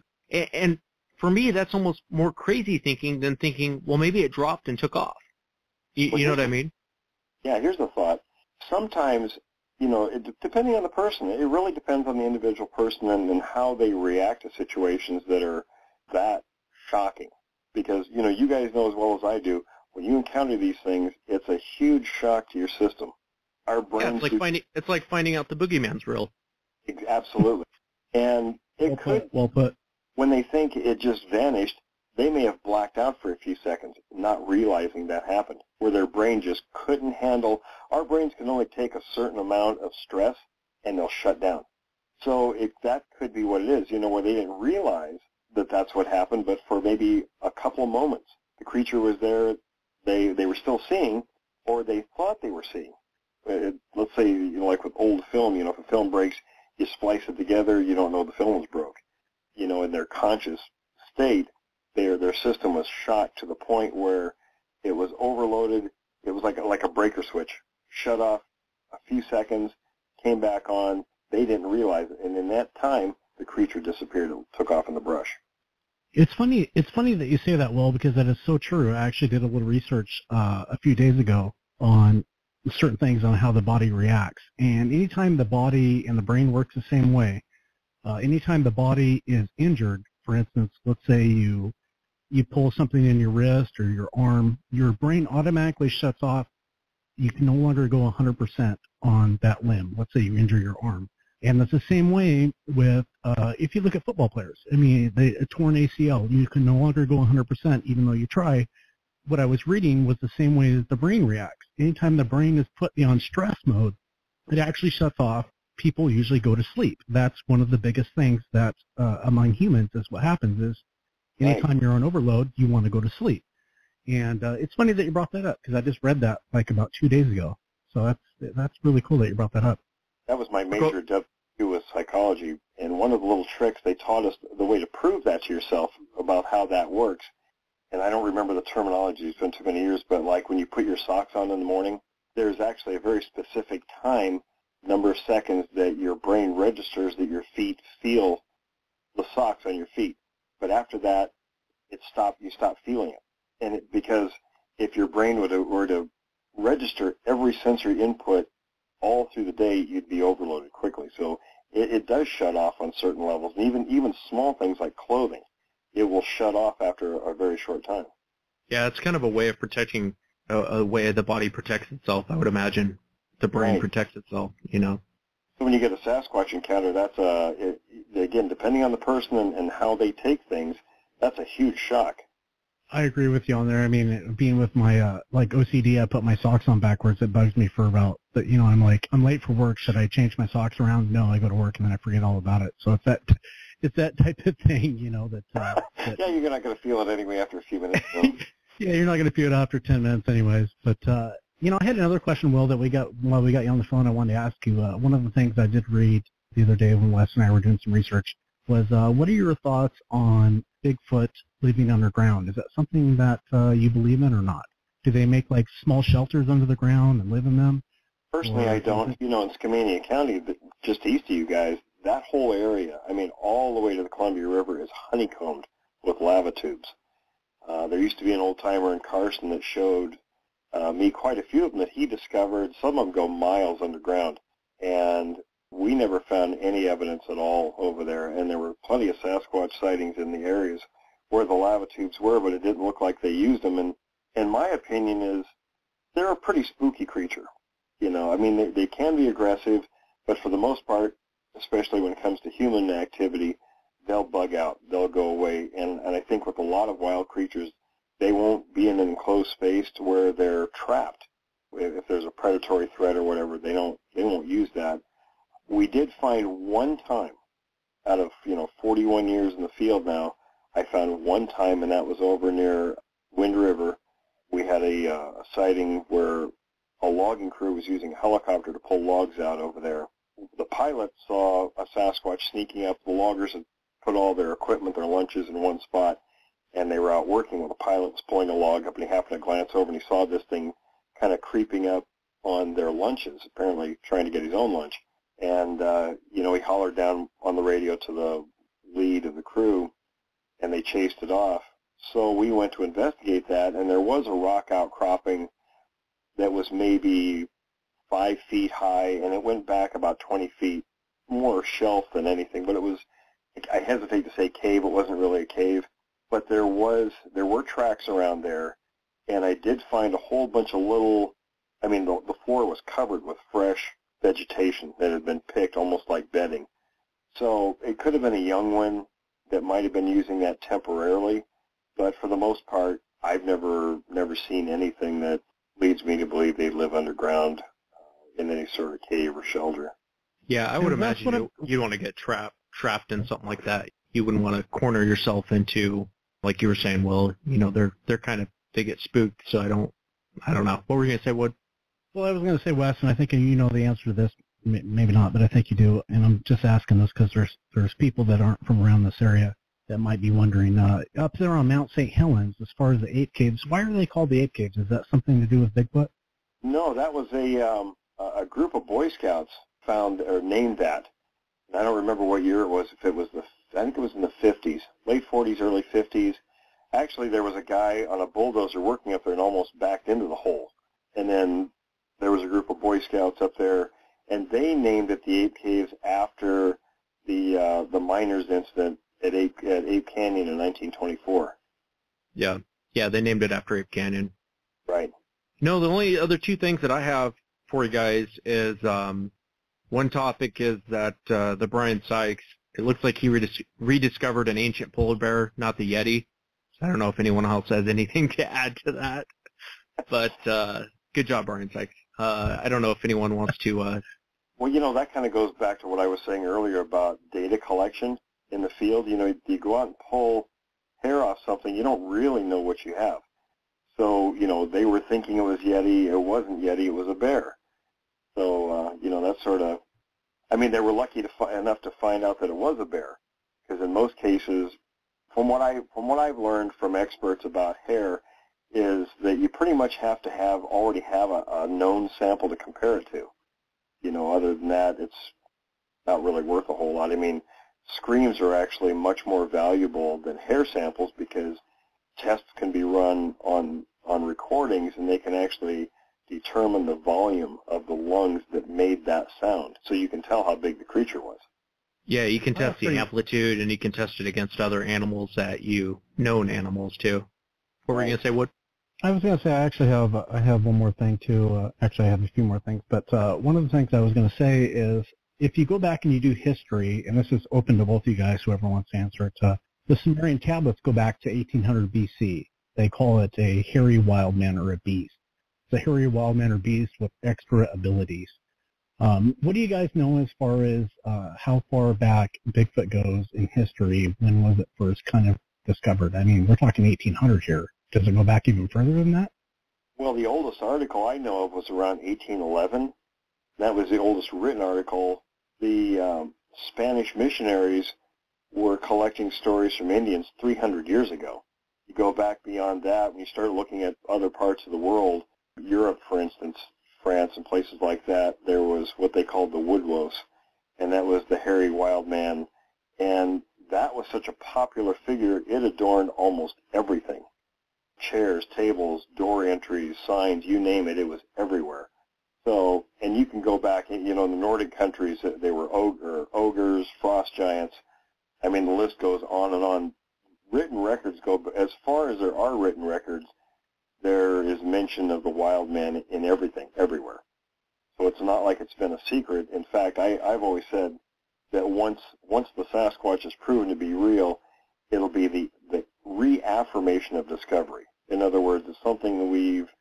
and for me, that's almost more crazy thinking than thinking, well, maybe it dropped and took off. You know what I mean? Yeah, here's the thought. Sometimes, depending on the person, it really depends on the individual person and how they react to situations that are that shocking. Because, you guys know as well as I do, when you encounter these things, it's a huge shock to your system. Our brains it's like finding out the boogeyman's real. Absolutely. And well put. When they think it just vanished, they may have blacked out for a few seconds, not realizing that happened, where their brain just couldn't handle. Our brains can only take a certain amount of stress, and they'll shut down. So that could be what it is, where they didn't realize that that's what happened, but for maybe a couple of moments, the creature was there, they were still seeing, or they thought they were seeing. Let's say, like with old film, if a film breaks, you splice it together, you don't know the film was broke. In their conscious state, their system was shot to the point where it was overloaded. It was like a breaker switch, shut off a few seconds, came back on. They didn't realize it, and in that time, the creature disappeared and took off in the brush. It's funny that you say that, Will, because that is so true. I actually did a little research a few days ago on certain things on how the body reacts. And anytime the body and the brain works the same way, anytime the body is injured, for instance, let's say you pull something in your wrist or your arm, your brain automatically shuts off. You can no longer go 100% on that limb. Let's say you injure your arm. And that's the same way with, if you look at football players. I mean, a torn ACL, you can no longer go 100% even though you try. What I was reading was the same way that the brain reacts. Anytime the brain is put on stress mode, it actually shuts off. People usually go to sleep. That's one of the biggest things that among humans is what happens is anytime you're on overload, you want to go to sleep. And it's funny that you brought that up because I just read that like about 2 days ago. So that's really cool that you brought that up. That was my major W with psychology, and one of the little tricks they taught us, the way to prove that to yourself about how that works, and I don't remember the terminology, it's been too many years, but like when you put your socks on in the morning, there's actually a very specific time, number of seconds, that your brain registers that your feet feel the socks on your feet. But after that, you stop feeling it. And because if your brain were to register every sensory input all through the day, you'd be overloaded quickly. So it does shut off on certain levels. And even small things like clothing, it will shut off after a very short time. Yeah, it's kind of a way of protecting a way the body protects itself, I would imagine. The brain protects itself, you know. So when you get a Sasquatch encounter, that's again, depending on the person and how they take things, that's a huge shock. I agree with you on there. I mean, being with my like OCD, I put my socks on backwards. It bugs me for about, you know, I'm like, I'm late for work. Should I change my socks around? No, I go to work and then I forget all about it. So it's that type of thing, you know, that yeah, you're not going to feel it anyway after a few minutes. So. Yeah, you're not going to feel it after 10 minutes anyways. But, you know, I had another question, Will, that while we got you on the phone, I wanted to ask you. One of the things I did read the other day when Wes and I were doing some research was, what are your thoughts on Bigfoot living underground? Is that something that you believe in or not? Do they make, like, small shelters under the ground and live in them? Personally, I don't. You know, in Skamania County, just east of you guys, that whole area, I mean, all the way to the Columbia River is honeycombed with lava tubes. There used to be an old-timer in Carson that showed me quite a few of them that he discovered. Some of them go miles underground, and we never found any evidence at all over there, and there were plenty of Sasquatch sightings in the areas where the lava tubes were, but it didn't look like they used them, and my opinion is they're a pretty spooky creature. You know, I mean, they can be aggressive, but for the most part, especially when it comes to human activity, they'll bug out, they'll go away, and I think with a lot of wild creatures, they won't be in an enclosed space to where they're trapped. If there's a predatory threat or whatever, they won't use that. We did find one time out of, 41 years in the field now, I found one time, and that was over near Wind River. We had a sighting where a logging crew was using a helicopter to pull logs out over there. The pilot saw a Sasquatch sneaking up. The loggers had put all their equipment, their lunches in one spot, and they were out working when the pilot was pulling a log up, and he happened to glance over, and he saw this thing kind of creeping up on their lunches, apparently trying to get his own lunch. And, he hollered down on the radio to the lead of the crew, and they chased it off. So we went to investigate that, and there was a rock outcropping that was maybe 5 feet high, and it went back about 20 feet, more shelf than anything. But it was, I hesitate to say cave, it wasn't really a cave, but there were tracks around there, and I did find a whole bunch of little, the floor was covered with fresh vegetation that had been picked almost like bedding. So it could have been a young one that might have been using that temporarily, but for the most part, I've never seen anything that leads me to believe they live underground in any sort of cave or shelter. Yeah, I would imagine you want to get trapped in something like that. You wouldn't want to corner yourself into, like you were saying, well, they're kind of, they get spooked, so I don't know. What were you going to say, Wood? Well, I was going to say, Wes, and I think you know the answer to this, maybe not, but I think you do, and I'm just asking this because there's people that aren't from around this area that might be wondering, up there on Mount St. Helens, as far as the ape caves, why are they called the ape caves? Is that something to do with Bigfoot? No, that was a group of Boy Scouts found or named that. And I don't remember what year it was, I think it was in the 50s, late 40s, early 50s. Actually, there was a guy on a bulldozer working up there and almost backed into the hole. And then there was a group of Boy Scouts up there, and they named it the Ape Caves after the miners' incident at Ape Canyon in 1924. Yeah, they named it after Ape Canyon. Right. No, the only other two things that I have for you guys is one topic is that the Brian Sykes, it looks like he rediscovered an ancient polar bear, not the Yeti. I don't know if anyone else has anything to add to that, but good job, Brian Sykes. I don't know if anyone wants to... Well, that kind of goes back to what I was saying earlier about data collection in the field. You go out and pull hair off something, you don't really know what you have. So, they were thinking it was Yeti. It wasn't Yeti. It was a bear. So, that's sort of... they were lucky enough to find out that it was a bear, because in most cases, from what I've learned from experts about hair, is that you pretty much have to already have a known sample to compare it to. Other than that, it's not really worth a whole lot. Screams are actually much more valuable than hair samples because tests can be run on recordings, and they can actually determine the volume of the lungs that made that sound, so you can tell how big the creature was. Yeah, you can test the amplitude, and you can test it against other animals known animals, too. What were you going to say, Wood? I was going to say I have one more thing too. Actually, I have a few more things, but one of the things I was going to say is if you go back and you do history, and this is open to both of you guys, whoever wants to answer it, the Sumerian tablets go back to 1800 BC. They call it a hairy wild man or a beast. It's a hairy wild man or beast with extra abilities. What do you guys know as far as how far back Bigfoot goes in history? When was it first kind of discovered? I mean, we're talking 1800 here. Does it go back even further than that? Well, the oldest article I know of was around 1811. That was the oldest written article. The Spanish missionaries were collecting stories from Indians 300 years ago. You go back beyond that, when you start looking at other parts of the world, Europe, for instance, France and places like that, there was what they called the woodwolves, and that was the hairy wild man. And that was such a popular figure, it adorned almost everything. Chairs, tables, door entries, signs, you name it, it was everywhere. So, and you can go back, in the Nordic countries, they were ogres, frost giants. I mean, the list goes on and on. Written records go, as far as there are written records, there is mention of the wild man in everything, everywhere. So it's not like it's been a secret. In fact, I've always said that once the Sasquatch is proven to be real, it'll be the reaffirmation of discovery. In other words, it's something that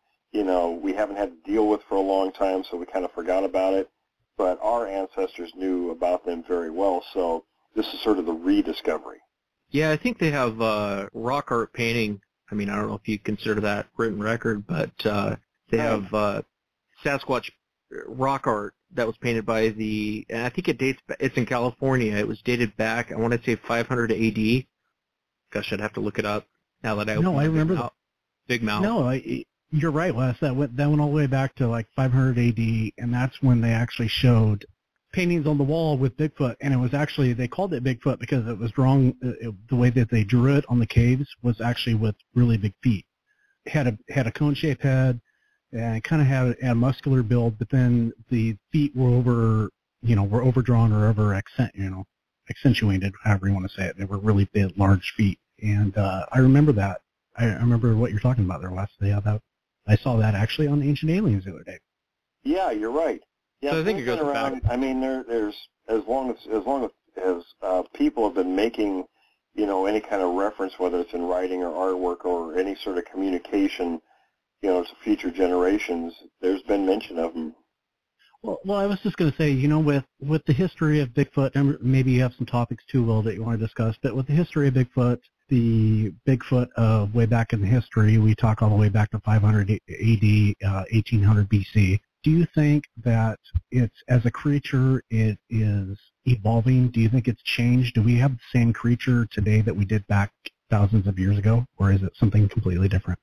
we haven't had to deal with for a long time, so we kind of forgot about it. But our ancestors knew about them very well, so this is sort of the rediscovery. Yeah, I think they have rock art painting. I mean, I don't know if you consider that written record, but they have Sasquatch rock art that was painted by and I think it's in California. It was dated back, I want to say 500 AD. Gosh, I'd have to look it up now that I remember Big Mouth. No, you're right, Wes. That went all the way back to like 500 AD, and that's when they actually showed paintings on the wall with Bigfoot, and it was actually, they called it Bigfoot because it was drawn, the way that they drew it on the caves was actually with really big feet. It had a cone-shaped head, and it kind of had a muscular build, but then the feet were overdrawn or accentuated, however you want to say it. They were really big, large feet, and I remember that. I remember what you're talking about there, Wes. I saw that actually on Ancient Aliens the other day. Yeah, you're right. Yeah, so I think it goes around. I mean, there's as long as people have been making, any kind of reference, whether it's in writing or artwork or any sort of communication, to future generations, there's been mention of them. Well, I was just going to say, with the history of Bigfoot, and maybe you have some topics too, Will, that you want to discuss, but with the history of Bigfoot, the Bigfoot of way back in the history, we talk all the way back to 500 AD, 1800 BC. Do you think that it's, as a creature, it is evolving? Do you think it's changed? Do we have the same creature today that we did back thousands of years ago, or is it something completely different?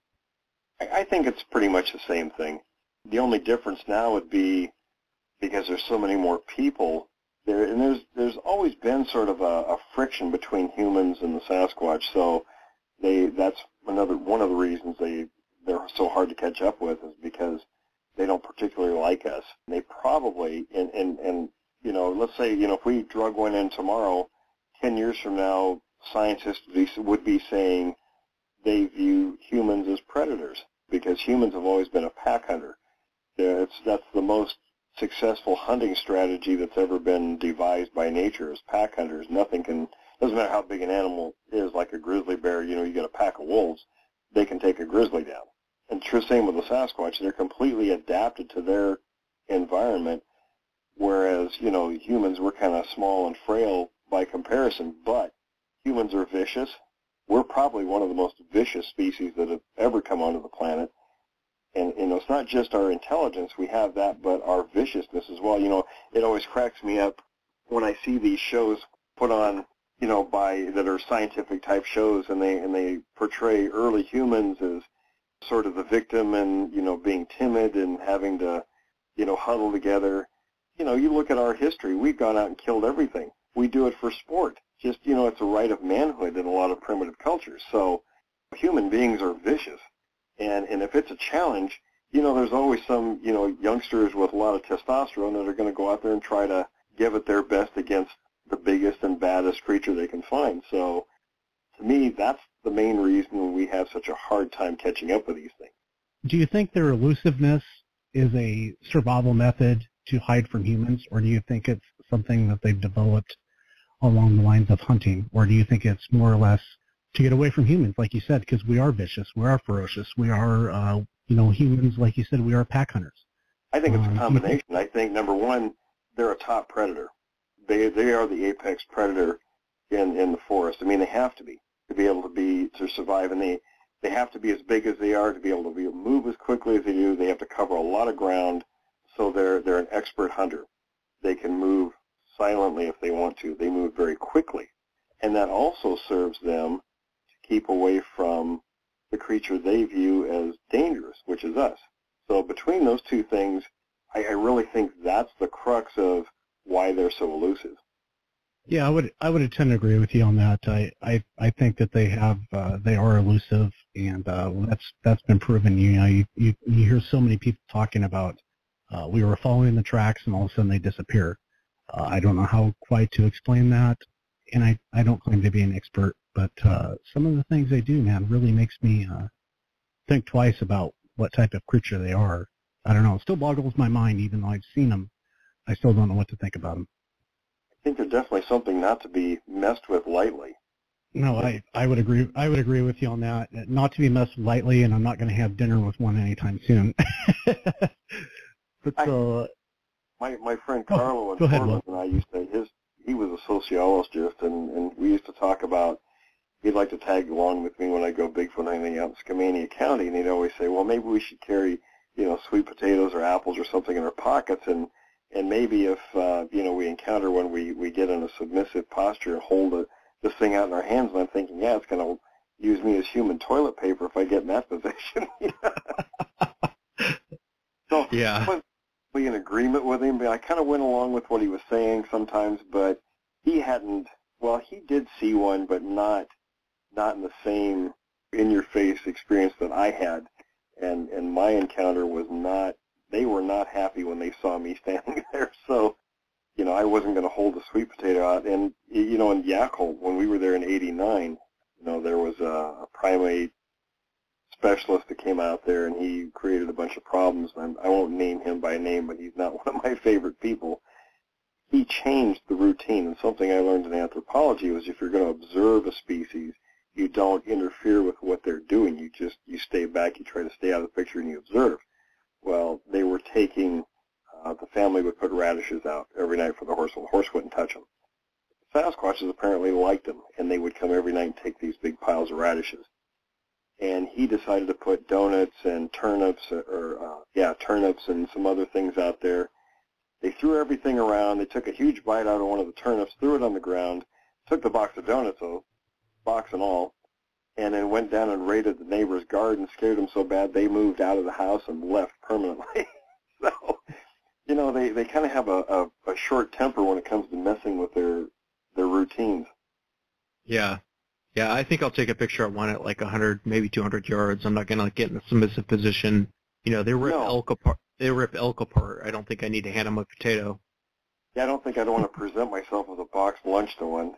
I think it's pretty much the same thing. The only difference now would be because there's so many more people there, and there's always been sort of a friction between humans and the Sasquatch. So that's one of the reasons they're so hard to catch up with, is because they don't particularly like us. They probably, and let's say, if we drug one in tomorrow, 10 years from now, scientists would be saying they view humans as predators, because humans have always been a pack hunter. That's the most successful hunting strategy that's ever been devised by nature, is pack hunters. Doesn't matter how big an animal is, like a grizzly bear, you get a pack of wolves, they can take a grizzly down. And true, same with the Sasquatch. They're completely adapted to their environment, whereas, humans, we're kind of small and frail by comparison, but humans are vicious. We're probably one of the most vicious species that have ever come onto the planet. And, it's not just our intelligence, we have that, but our viciousness as well. It always cracks me up when I see these shows put on, that are scientific type shows, and they portray early humans as sort of the victim and, being timid and having to, huddle together. You look at our history, we've gone out and killed everything. We do it for sport. Just, it's a right of manhood in a lot of primitive cultures. So human beings are vicious. And if it's a challenge, there's always some, youngsters with a lot of testosterone that are going to go out there and try to give it their best against the biggest and baddest creature they can find. So to me, that's the main reason we have such a hard time catching up with these things. do you think their elusiveness is a survival method to hide from humans, or do you think it's something that they've developed along the lines of hunting, or do you think it's more or less to get away from humans, like you said, because we are vicious, we are ferocious, we are, humans, like you said, we are pack hunters? I think it's a combination. I think, number one, they're a top predator. They are the apex predator in the forest. I mean, they have to be able to survive, and they have to be as big as they are to be able to move as quickly as they do. They have to cover a lot of ground, so they're an expert hunter. They can move silently if they want to. They move very quickly, and that also serves them to keep away from the creature they view as dangerous, which is us. So between those two things, I really think that's the crux of why they're so elusive. Yeah, I would tend to agree with you on that. I think that they are elusive, and that's been proven. You hear so many people talking about we were following the tracks and all of a sudden they disappear. I don't know how quite to explain that, and I don't claim to be an expert, but some of the things they do, man, really makes me think twice about what type of creature they are. I don't know. It still boggles my mind, even though I've seen them. I still don't know what to think about them. I think they're definitely something not to be messed with lightly. No, I would agree. I would agree with you on that. Not to be messed with lightly, and I'm not going to have dinner with one anytime soon. But my friend Carlo in go ahead, Portland and I used to. He was a sociologist, and we used to talk about. He'd like to tag along with me when I go Bigfoot hunting out in Skamania County, and he'd always say, "Well, maybe we should carry, sweet potatoes or apples or something in our pockets, and maybe if we encounter one, we get in a submissive posture and hold this thing out in our hands." And I'm thinking, yeah, it's going to use me as human toilet paper if I get in that position. So yeah, I was in agreement with him, but I kind of went along with what he was saying sometimes. But he hadn't. Well, he did see one, but not in the same in-your-face experience that I had. And my encounter was not. They were not happy when they saw me standing there. So, I wasn't going to hold a sweet potato out. And, in Yakult, when we were there in '89, there was a primate specialist that came out there, and he created a bunch of problems. And I won't name him by name, but he's not one of my favorite people. He changed the routine. And something I learned in anthropology was if you're going to observe a species, you don't interfere with what they're doing. You stay back, you try to stay out of the picture, and you observe. Well, they were taking, the family would put radishes out every night for the horse, so the horse wouldn't touch them. Sasquatches apparently liked them, and they would come every night and take these big piles of radishes. And he decided to put donuts and turnips, turnips and some other things out there. They threw everything around. They took a huge bite out of one of the turnips, threw it on the ground, took the box of donuts, box and all, and then went down and raided the neighbor's garden, scared them so bad they moved out of the house and left permanently. So, they kind of have a short temper when it comes to messing with their routines. yeah. I think I'll take a picture of one at like 100, maybe 200 yards. I'm not going to get in a submissive position. They rip elk apart. I don't think I need to hand them a potato. Yeah, I don't think I'd want to present myself as a boxed lunch to one.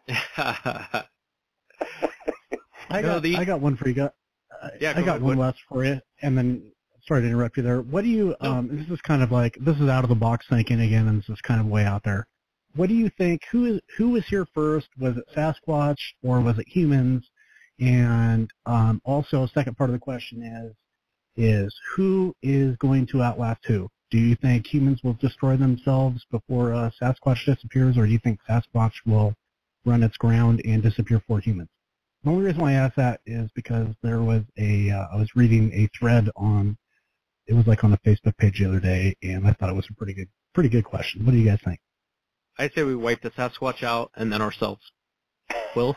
I got one for you guys. I got one last for you, and then sorry to interrupt you there. What do you? This is kind of like this is out of the box thinking again, and this is kind of way out there. What do you think? Who was here first? Was it Sasquatch or was it humans? And also, second part of the question is who is going to outlast who? Do you think humans will destroy themselves before Sasquatch disappears, or do you think Sasquatch will run its ground and disappear for humans? The only reason why I asked that is because there was I was reading a thread it was like on a Facebook page the other day, and I thought it was a pretty good question. What do you guys think? I say we wipe the Sasquatch out and then ourselves. Will?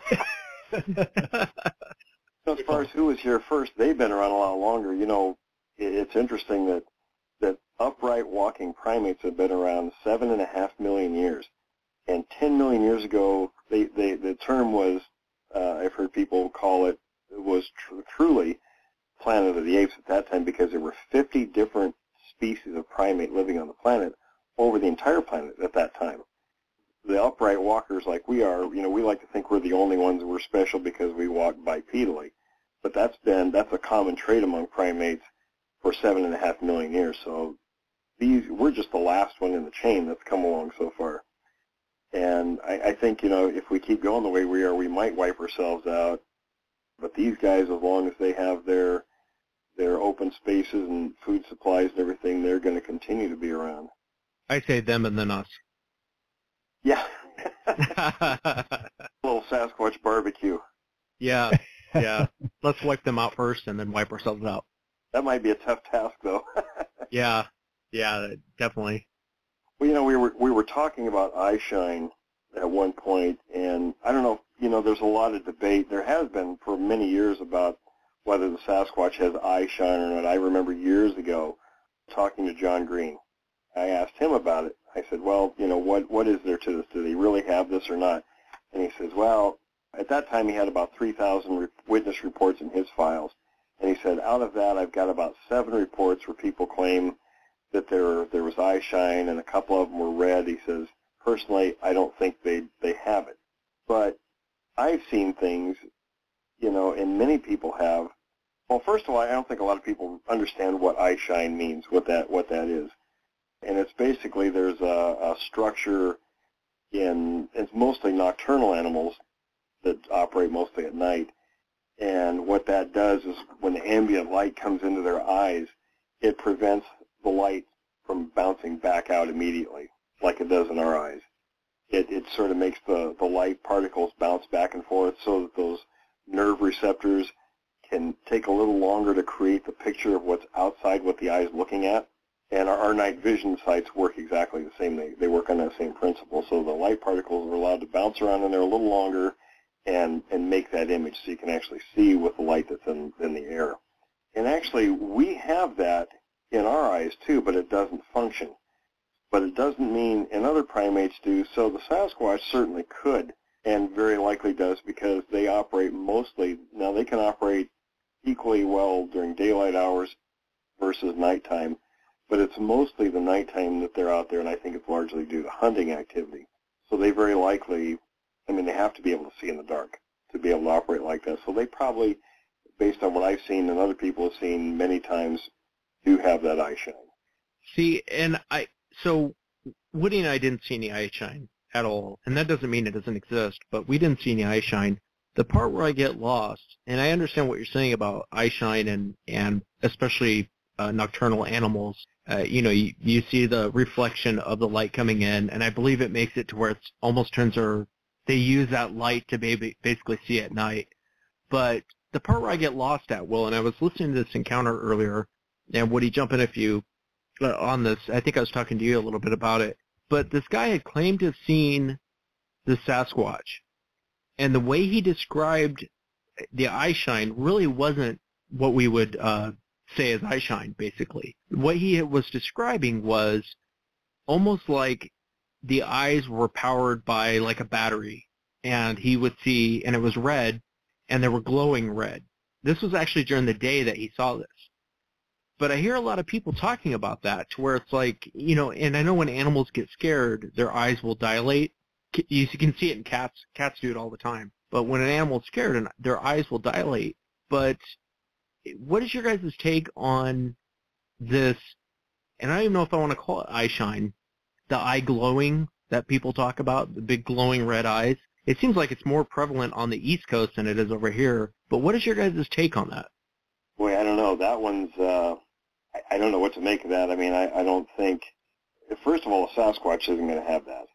As far as who was here first, they've been around a lot longer. It's interesting that upright walking primates have been around 7.5 million years. And 10 million years ago, the term was, I've heard people call it, was truly Planet of the Apes at that time, because there were 50 different species of primate living on the planet over the entire planet at that time. The upright walkers like we are, we like to think we're the only ones that were special because we walk bipedally. But that's a common trait among primates for 7.5 million years. So we're just the last one in the chain that's come along so far. And I think, if we keep going the way we are, we might wipe ourselves out. But these guys, as long as they have their open spaces and food supplies and everything, they're going to continue to be around. I say them and then us. Yeah. A little Sasquatch barbecue. Yeah. Let's wipe them out first and then wipe ourselves out. That might be a tough task, though. Yeah, definitely. Well, we were talking about eye shine at one point, and I don't know, there's a lot of debate. There has been for many years about whether the Sasquatch has eye shine or not. I remember years ago talking to John Green. I asked him about it. I said, well, what is there to this? Do they really have this or not? And he says, well, at that time he had about 3,000 witness reports in his files. And he said, out of that, I've got about 7 reports where people claim that there was eye shine, and a couple of them were red. He says, personally, I don't think they have it. But I've seen things, and many people have. Well, first of all, I don't think a lot of people understand what eye shine means, what that is. And it's basically there's a structure it's mostly nocturnal animals that operate mostly at night. And what that does is when the ambient light comes into their eyes, it prevents the light from bouncing back out immediately like it does in our eyes. It sort of makes the light particles bounce back and forth so that those nerve receptors can take a little longer to create the picture of what's outside what the eye is looking at. And our night vision sights work exactly the same. They work on that same principle. So the light particles are allowed to bounce around in there a little longer and make that image so you can actually see with the light that's in the air. And actually, we have that in our eyes too, but it doesn't function. But it doesn't mean, and other primates do, so the Sasquatch certainly could, and very likely does, because they operate mostly, now they can operate equally well during daylight hours versus nighttime, but it's mostly the nighttime that they're out there, and I think it's largely due to hunting activity. So they very likely, they have to be able to see in the dark to be able to operate like that. So they probably, based on what I've seen and other people have seen many times, do have that eye shine. See, so Woody and I didn't see any eye shine at all, and that doesn't mean it doesn't exist, but we didn't see any eye shine. The part where I get lost, and I understand what you're saying about eye shine and especially nocturnal animals, you see the reflection of the light coming in, and I believe it makes it to where it's almost they use that light to basically see at night. But the part where I get lost at, Will, and I was listening to this encounter earlier, and Woody, jump in if you on this. I think I was talking to you a little bit about it. But this guy had claimed to have seen the Sasquatch, and the way he described the eye shine really wasn't what we would say as eye shine, basically. What he was describing was almost like the eyes were powered by like a battery, and he would see, and it was red, and they were glowing red. This was actually during the day that he saw this. But I hear a lot of people talking about that, to where it's like, and I know when animals get scared, their eyes will dilate. You can see it in cats. Cats do it all the time. But when an animal's scared, their eyes will dilate. But what is your guys' take on this? And I don't even know if I want to call it eye shine, the eye glowing that people talk about, the big glowing red eyes. It seems like it's more prevalent on the East Coast than it is over here. But what is your guys' take on that? Boy, I don't know. That one's, I don't know what to make of that. I don't think, first of all, a Sasquatch isn't going to have that.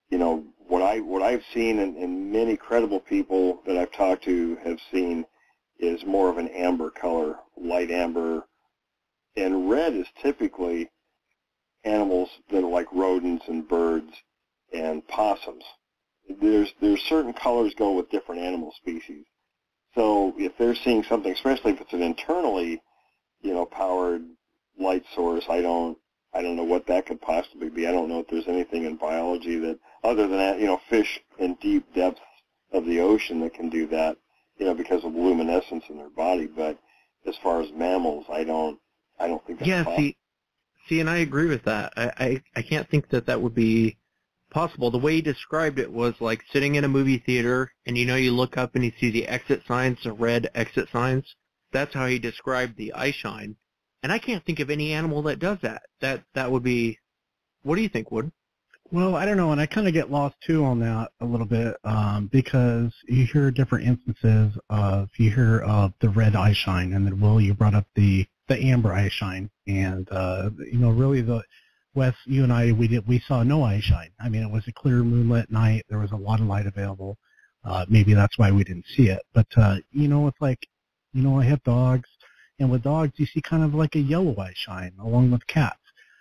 What I've seen and many credible people that I've talked to have seen is more of an amber color, light amber. And red is typically animals that are like rodents and birds and possums. There's certain colors go with different animal species. So if they're seeing something, especially if it's an internally, powered light source, I don't know what that could possibly be. I don't know if there's anything in biology that, other than that, fish in deep depths of the ocean that can do that, because of luminescence in their body. But as far as mammals, I don't think that's possible. See, and I agree with that. I can't think that would be possible. The way he described it was like sitting in a movie theater, and you look up and you see the exit signs, the red exit signs. That's how he described the eye shine. And I can't think of any animal that does that. That would be, what do you think, Wood? Well, I don't know, and I kind of get lost too on that a little bit because you hear different instances of, you hear of the red eye shine, and then Will, you brought up the amber eye shine, and really Wes, you and I, we saw no eye shine. I mean, it was a clear moonlit night. There was a lot of light available. Maybe that's why we didn't see it. But it's like, I have dogs, and with dogs you see kind of like a yellow eye shine along with cats.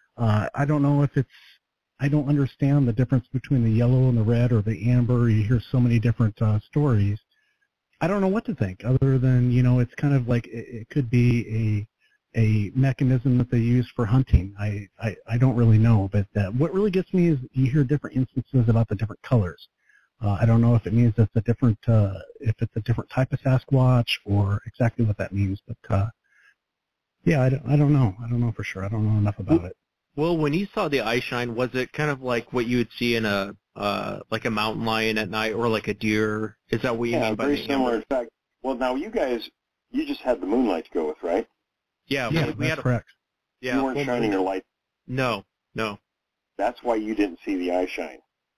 I don't know if I don't understand the difference between the yellow and the red or the amber. You hear so many different stories. I don't know what to think other than, it's kind of like it could be a mechanism that they use for hunting. I don't really know, but what really gets me is you hear different instances about the different colors. I don't know if it means it's a different type of Sasquatch or exactly what that means, but yeah, I don't know. I don't know for sure. I don't know enough about it. Well, when you saw the eye shine, was it kind of like what you would see in a like a mountain lion at night, or like a deer? Is that what you mean by the amber? Yeah, very similar. In fact, well, now you just had the moonlight to go with, right? Yeah, we that's correct. Yeah, you weren't shining your light. No. That's why you didn't see the eye shine.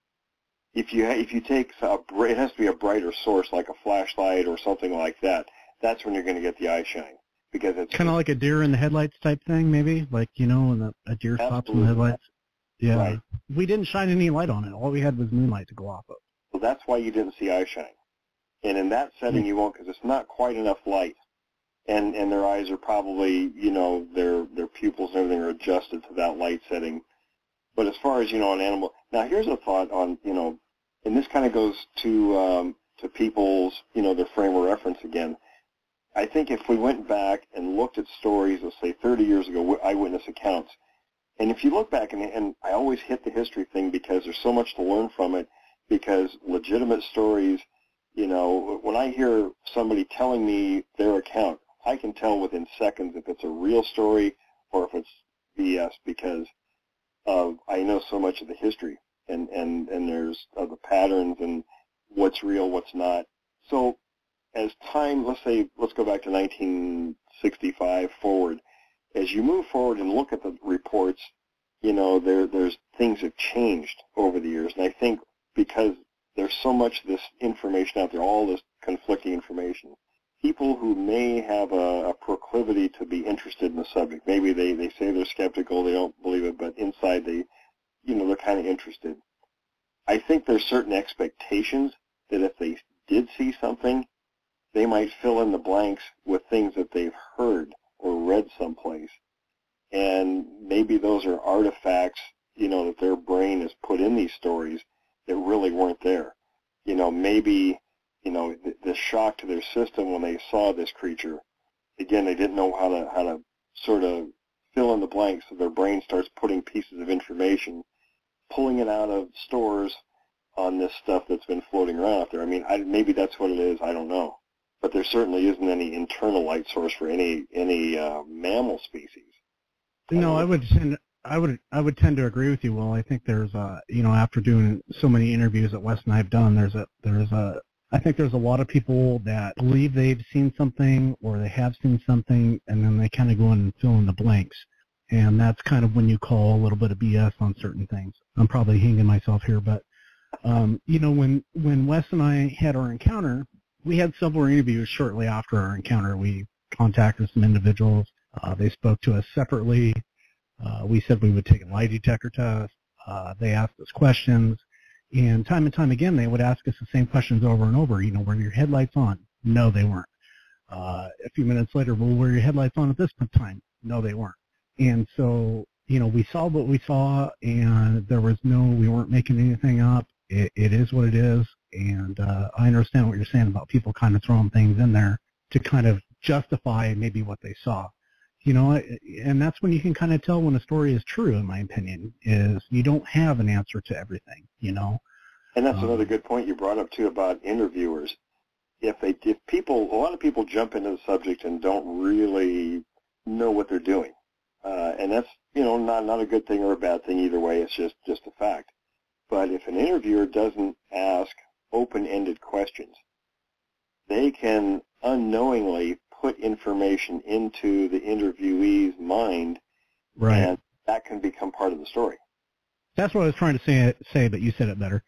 If you take it has to be a brighter source like a flashlight or something like that. That's when you're going to get the eye shine, because it's kind of like a deer in the headlights type thing, maybe, like when a deer stops in the headlights. Yeah, right. We didn't shine any light on it. All we had was moonlight to go off of. Well, that's why you didn't see eye shine, and in that setting you won't, because it's not quite enough light, and their eyes are probably their pupils and everything are adjusted to that light setting. But as far as an animal, now here's a thought on and this kind of goes to people's their frame of reference again. I think if we went back and looked at stories, let's say 30 years ago, eyewitness accounts, and if you look back, and I always hit the history thing because there's so much to learn from it, because legitimate stories, when I hear somebody telling me their account, I can tell within seconds if it's a real story or if it's BS, because I know so much of the history and there's the patterns and what's real, what's not. So as time, let's go back to 1965 forward. As you move forward and look at the reports, there's things have changed over the years. And I think because there's so much of this information out there, all this conflicting information, people who may have a proclivity to be interested in the subject, maybe they say they're skeptical, they don't believe it, but inside they're kind of interested. I think there's certain expectations that if they did see something, they might fill in the blanks with things that they've heard or read someplace. And maybe those are artifacts, that their brain has put in these stories that really weren't there. Maybe, the shock to their system when they saw this creature, again, they didn't know how to sort of fill in the blanks, so their brain starts putting pieces of information, pulling it out of stores on this stuff that's been floating around out there. I mean, maybe that's what it is. I don't know. But there certainly isn't any internal light source for any mammal species. No, I would tend to agree with you, Will. I think there's after doing so many interviews that Wes and I have done, I think there's a lot of people that believe they've seen something or they have seen something, and then they kind of go in and fill in the blanks. And that's kind of when you call a little bit of BS on certain things. I'm probably hanging myself here, but when Wes and I had our encounter, we had several interviews shortly after our encounter. We contacted some individuals. They spoke to us separately. We said we would take a lie detector test. They asked us questions. And time again, they would ask us the same questions over and over. Were your headlights on? No, they weren't. A few minutes later, well, were your headlights on at this time? No, they weren't. And so, we saw what we saw, and we weren't making anything up. It is what it is. And I understand what you're saying about people kind of throwing things in there to kind of justify maybe what they saw. And that's when you can kind of tell when a story is true, in my opinion, is you don't have an answer to everything, And that's another good point you brought up, too, about interviewers. A lot of people jump into the subject and don't really know what they're doing. And that's, not a good thing or a bad thing either way. It's just a fact. But if an interviewer doesn't ask open-ended questions, they can unknowingly put information into the interviewee's mind, Right. and that can become part of the story. That's what I was trying to say, but you said it better.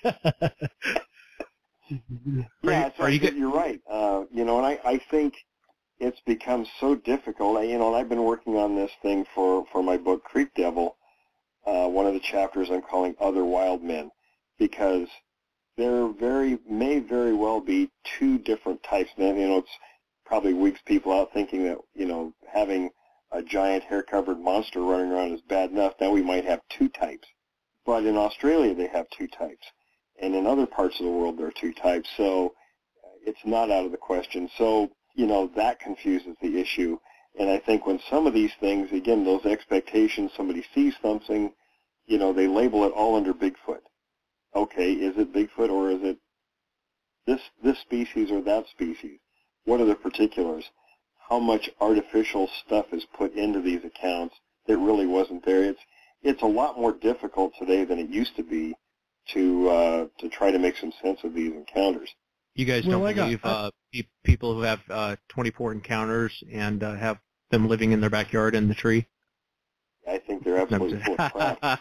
You're right. And I think it's become so difficult. And I've been working on this thing for my book, Creek Devil. One of the chapters I'm calling Other Wild Men, because there may very well be two different types. And, it's probably weeks people out thinking that, having a giant hair-covered monster running around is bad enough. Now we might have two types. But in Australia, they have two types. And in other parts of the world, there are two types. So it's not out of the question. So, that confuses the issue. And I think when some of these things, again, those expectations, somebody sees something, they label it all under Bigfoot. Okay, is it Bigfoot or is it this species or that species? What are the particulars? How much artificial stuff is put into these accounts that really wasn't there? It's a lot more difficult today than it used to be to try to make some sense of these encounters. You guys don't believe people who have 24 encounters and have them living in their backyard in the tree? I think they're absolutely full of crap.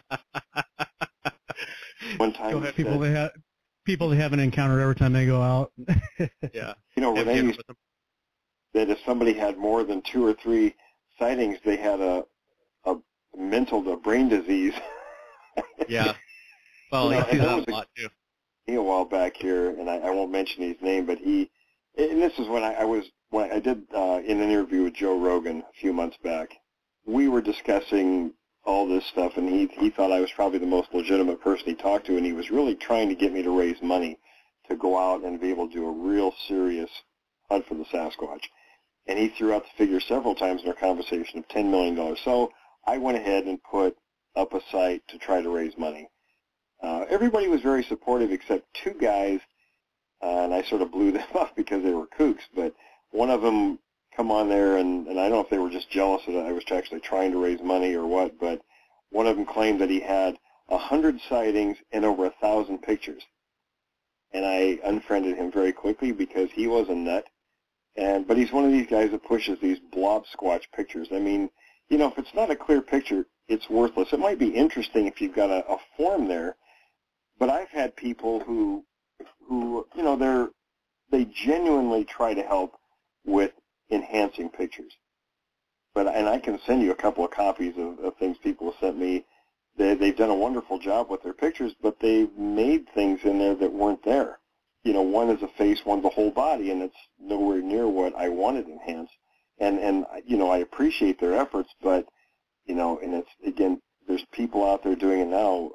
One time, people that have an encounter every time they go out. Yeah. Renee used that if somebody had more than 2 or 3 sightings, they had a brain disease. Yeah. Well, you see that a lot too. A while back here, and I won't mention his name, but and this is when I did an interview with Joe Rogan a few months back. We were discussing all this stuff, and he thought I was probably the most legitimate person he talked to, and he was really trying to get me to raise money to go out and be able to do a real serious hunt for the Sasquatch. And he threw out the figure several times in our conversation of $10 million. So I went ahead and put up a site to try to raise money. Everybody was very supportive except 2 guys, and I sort of blew them up because they were kooks, but one of them come on there, and I don't know if they were just jealous that I was actually trying to raise money or what, but one of them claimed that he had 100 sightings and over 1,000 pictures. And I unfriended him very quickly because he was a nut. But he's one of these guys that pushes these blob squatch pictures. I mean, if it's not a clear picture, it's worthless. It might be interesting if you've got a form there, but I've had people who they genuinely try to help with enhancing pictures. And I can send you a couple of copies of things people have sent me. They've done a wonderful job with their pictures, but they've made things in there that weren't there. One is a face, one's a whole body, and it's nowhere near what I wanted enhanced. And I appreciate their efforts, but, and it's, again, there's people out there doing it now.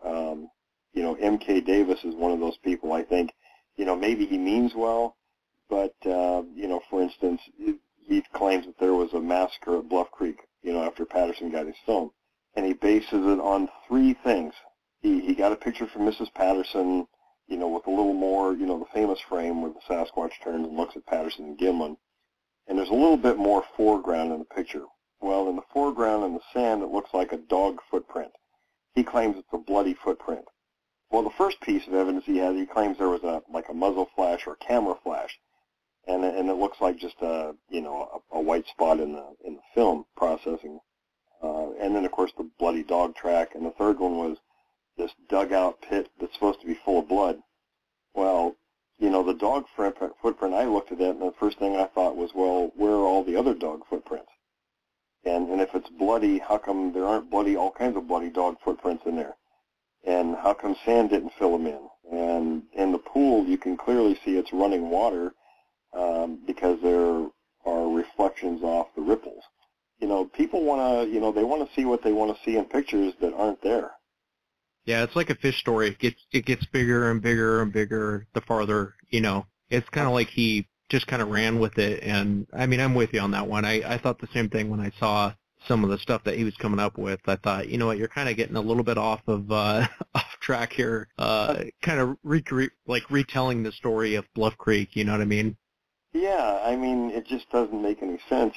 M.K. Davis is one of those people, I think. Maybe he means well, but, for instance, he claims that there was a massacre at Bluff Creek, after Patterson got his film. And he bases it on 3 things. He got a picture from Mrs. Patterson, with a little more, the famous frame where the Sasquatch turns and looks at Patterson and Gimlin. And there's a little bit more foreground in the picture. Well, in the foreground in the sand, it looks like a dog footprint. He claims it's a bloody footprint. Well, the first piece of evidence he claims there was a muzzle flash or camera flash. And it looks like just a white spot in the film processing. And then, of course, the bloody dog track. And the third one was this dugout pit that's supposed to be full of blood. Well, the dog footprint, I looked at it, and the first thing I thought was, well, where are all the other dog footprints? And if it's bloody, how come there aren't all kinds of bloody dog footprints in there? And how come sand didn't fill them in? And in the pool, you can clearly see it's running water because there are reflections off the ripples. People want to, they want to see what they want to see in pictures that aren't there. Yeah, it's like a fish story. It gets bigger and bigger and bigger the farther, It's kind of like he just kind of ran with it. And, I mean, I'm with you on that one. I thought the same thing when I saw some of the stuff that he was coming up with. I thought, you know what, you're kind of getting a little bit off track here, kind of retelling the story of Bluff Creek, you know what I mean? Yeah, I mean, it just doesn't make any sense,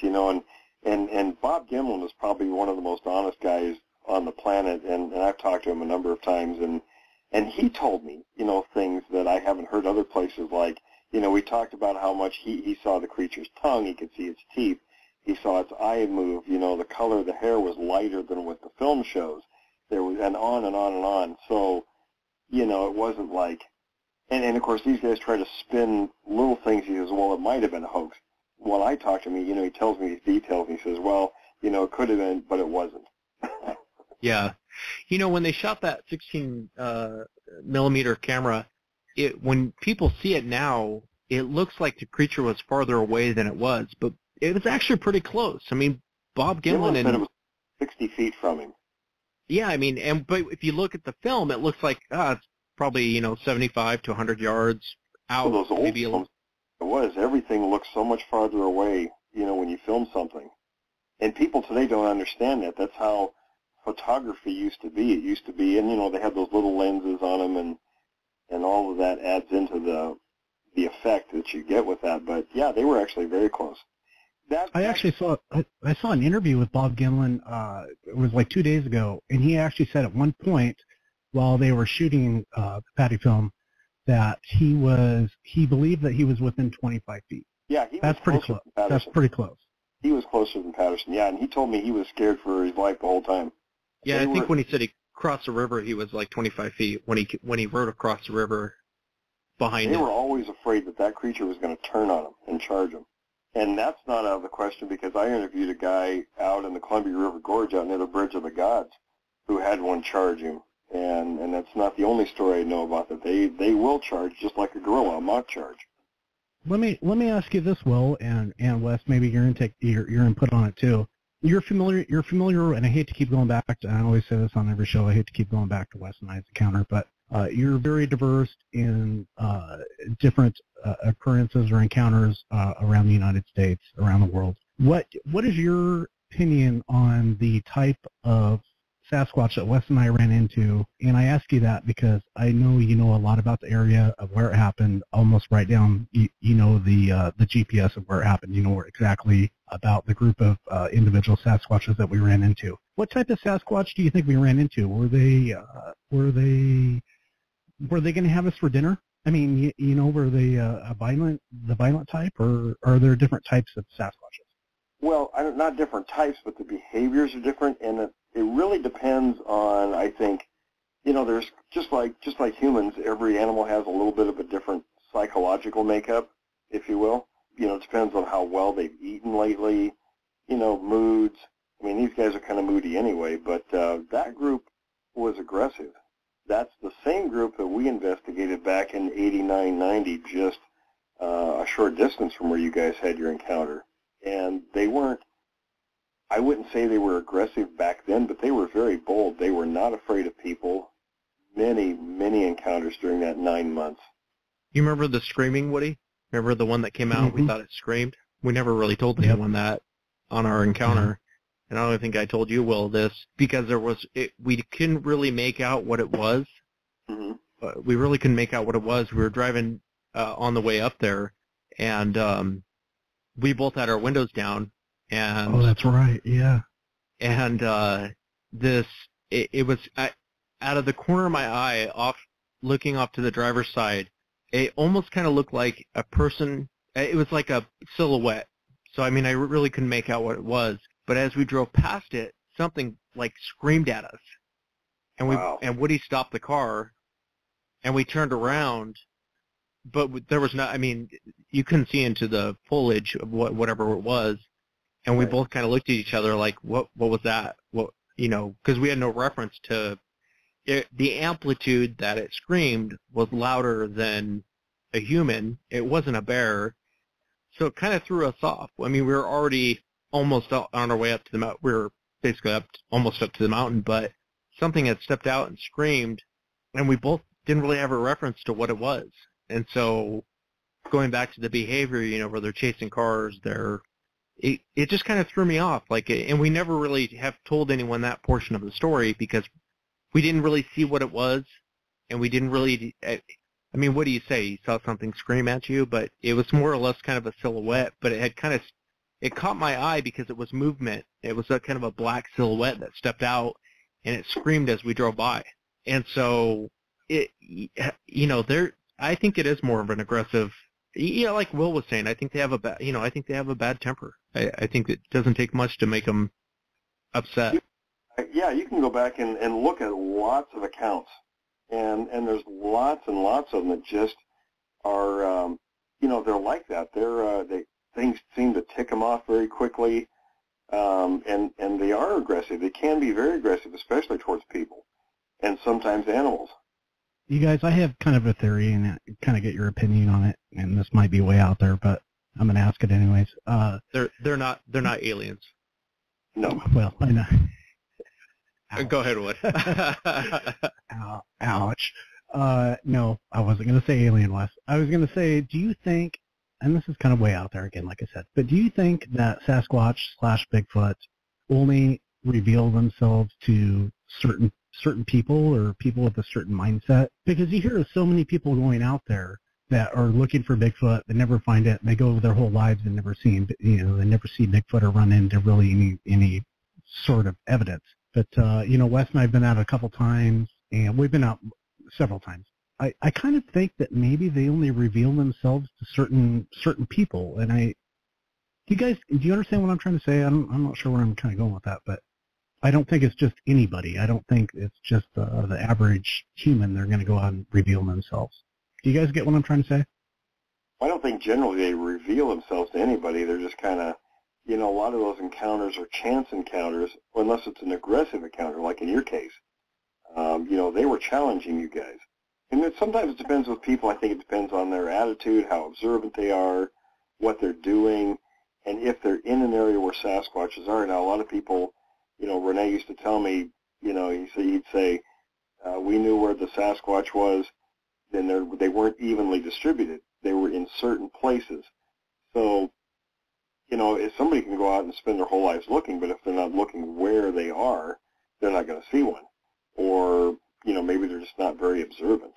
and Bob Gimlin is probably one of the most honest guys on the planet, and I've talked to him a number of times, and he told me, things that I haven't heard other places, like, we talked about how much he saw the creature's tongue, he could see its teeth, he saw its eye move, the color of the hair was lighter than what the film shows. There was, and on and on and on. So, it wasn't like, and of course these guys try to spin little things. He says, well, it might have been a hoax. When I talk to him, he tells me these details, and he says, well, it could have been, but it wasn't. Yeah. When they shot that 16 millimeter camera, when people see it now, it looks like the creature was farther away than it was, but it was actually pretty close. I mean, Bob Gimlin said it was 60 feet from him. Yeah, I mean, but if you look at the film, it looks like it's probably 75 to 100 yards out. Well, those old maybe films, everything looks so much farther away. When you film something, and people today don't understand that. That's how photography used to be. It used to be, and they had those little lenses on them, and all of that adds into the effect that you get with that. But yeah, they were actually very close. I saw an interview with Bob Gimlin. It was like 2 days ago, and he actually said at one point while they were shooting the Patty film that he believed that he was within 25 feet. Yeah, that's pretty close. That's pretty close. He was closer than Patterson. Yeah, and he told me he was scared for his life the whole time. Yeah, I think when he said he crossed the river, he was like 25 feet. When he rode across the river behind him. They were always afraid that creature was going to turn on him and charge him. And that's not out of the question, because I interviewed a guy out in the Columbia River Gorge out near the Bridge of the Gods who had one charge him. And that's not the only story I know about that. They will charge just like a gorilla, a mock charge. Let me ask you this, Will, and Wes, maybe your input on it too. You're familiar, and I hate to keep going back to, I always say this on every show, I hate to keep going back to Wes and I's encounter, but you're very diverse in different occurrences or encounters around the United States, around the world. What is your opinion on the type of Sasquatch that Wes and I ran into? And I ask you that because I know you know a lot about the area of where it happened, almost right down, the GPS of where it happened. You know exactly about the group of individual Sasquatches that we ran into. What type of Sasquatch do you think we ran into? Were they going to have us for dinner? I mean, were they the violent type, or are there different types of Sasquatches? Well, not different types, but the behaviors are different, and it really depends on, I think, there's just like humans, every animal has a little bit of a different psychological makeup, if you will. It depends on how well they've eaten lately, moods. I mean, these guys are kind of moody anyway, but that group was aggressive. That's the same group that we investigated back in 89, 90, just a short distance from where you guys had your encounter. And they weren't, I wouldn't say they were aggressive back then, but they were very bold. They were not afraid of people. Many, many encounters during that 9 months. You remember the screaming, Woody? Remember the one that came out? Mm-hmm. We thought it screamed? We never really told anyone that on our encounter. Mm-hmm. And I don't think I told you, Will, this, because we couldn't really make out what it was. Mm-hmm. We really couldn't make out what it was. We were driving on the way up there, and we both had our windows down. And that's right, yeah. And it was out of the corner of my eye, looking off to the driver's side. It almost kind of looked like a person. It was like a silhouette. So I mean, I really couldn't make out what it was. But as we drove past it, something like screamed at us, and and Woody stopped the car, and we turned around. But there was not. I mean, you couldn't see into the foliage of whatever it was. And we both kind of looked at each other like, what was that? Because we had no reference to it. The amplitude that it screamed was louder than a human. It wasn't a bear. So it kind of threw us off. I mean, we were already almost on our way up to the mountain. We were basically almost up to the mountain, but something had stepped out and screamed, and we both didn't really have a reference to what it was. And so going back to the behavior, where they're chasing cars, it just kind of threw me off. And we never really have told anyone that portion of the story because we didn't really see what it was, and we didn't really. I mean, what do you say? You saw something scream at you, but it was more or less kind of a silhouette. But it caught my eye because it was movement. It was a kind of a black silhouette that stepped out, and it screamed as we drove by. And so I think it is more of an aggressive Yeah, like Will was saying, I think they have a bad, I think they have a bad temper. I think it doesn't take much to make them upset. Yeah, you can go back and look at lots of accounts, and there's lots and lots of them that just are, they're like that. Things seem to tick them off very quickly, and they are aggressive. They can be very aggressive, especially towards people, and sometimes animals. You guys, I have kind of a theory, and I kind of get your opinion on it, and this might be way out there, but I'm going to ask it anyways. They're not aliens. No. Well, I know. Go ahead, Wood. Ouch. No, I wasn't going to say alien, Wes. I was going to say, do you think, and this is kind of way out there again, like I said, but do you think that Sasquatch / Bigfoot only reveal themselves to certain people or people with a certain mindset? Because you hear of so many people going out there that are looking for Bigfoot, they never find it, they go their whole lives and never see him, they never see Bigfoot or run into really any sort of evidence. But, Wes and I have been out a couple times, and we've been out several times. I kind of think that maybe they only reveal themselves to certain people. And do you understand what I'm trying to say? I'm not sure where I'm kind of going with that, but I don't think it's just anybody. I don't think it's just the average human they're going to go out and reveal themselves. Do you guys get what I'm trying to say? I don't think generally they reveal themselves to anybody. They're just kind of, a lot of those encounters are chance encounters, unless it's an aggressive encounter, like in your case. They were challenging you guys. And sometimes it depends with people. I think it depends on their attitude, how observant they are, what they're doing, and if they're in an area where Sasquatches are. Now, a lot of people, Renee used to tell me, he'd say, we knew where the Sasquatch was, then they weren't evenly distributed. They were in certain places. So, if somebody can go out and spend their whole lives looking, but if they're not looking where they are, they're not going to see one. Or, maybe they're just not very observant.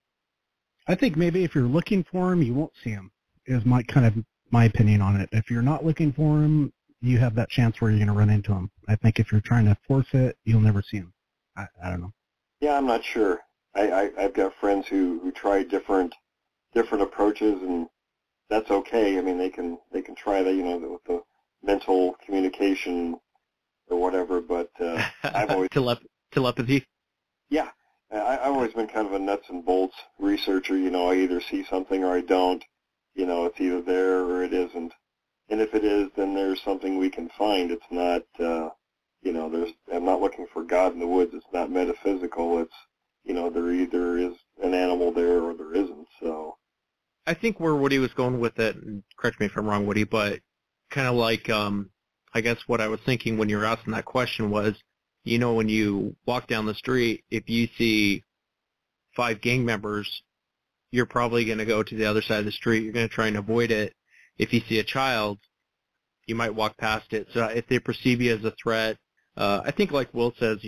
I think maybe if you're looking for them, you won't see them, is my opinion on it. If you're not looking for them, you have that chance where you're going to run into them. I think if you're trying to force it, you'll never see them. I don't know. Yeah, I'm not sure. I've got friends who try different approaches, and that's okay. I mean, they can try that, with the mental communication or whatever. But I've always telepathy. Yeah, I've always been kind of a nuts and bolts researcher. I either see something or I don't. It's either there or it isn't. And if it is, then there's something we can find. It's not, I'm not looking for God in the woods. It's not metaphysical. It's, there either is an animal there or there isn't. So I think where Woody was going with it, and correct me if I'm wrong, Woody, but kind of like, I guess what I was thinking when you were asking that question was, when you walk down the street, if you see 5 gang members, you're probably going to go to the other side of the street. You're going to try and avoid it. If you see a child, you might walk past it. So if they perceive you as a threat, I think like Will says,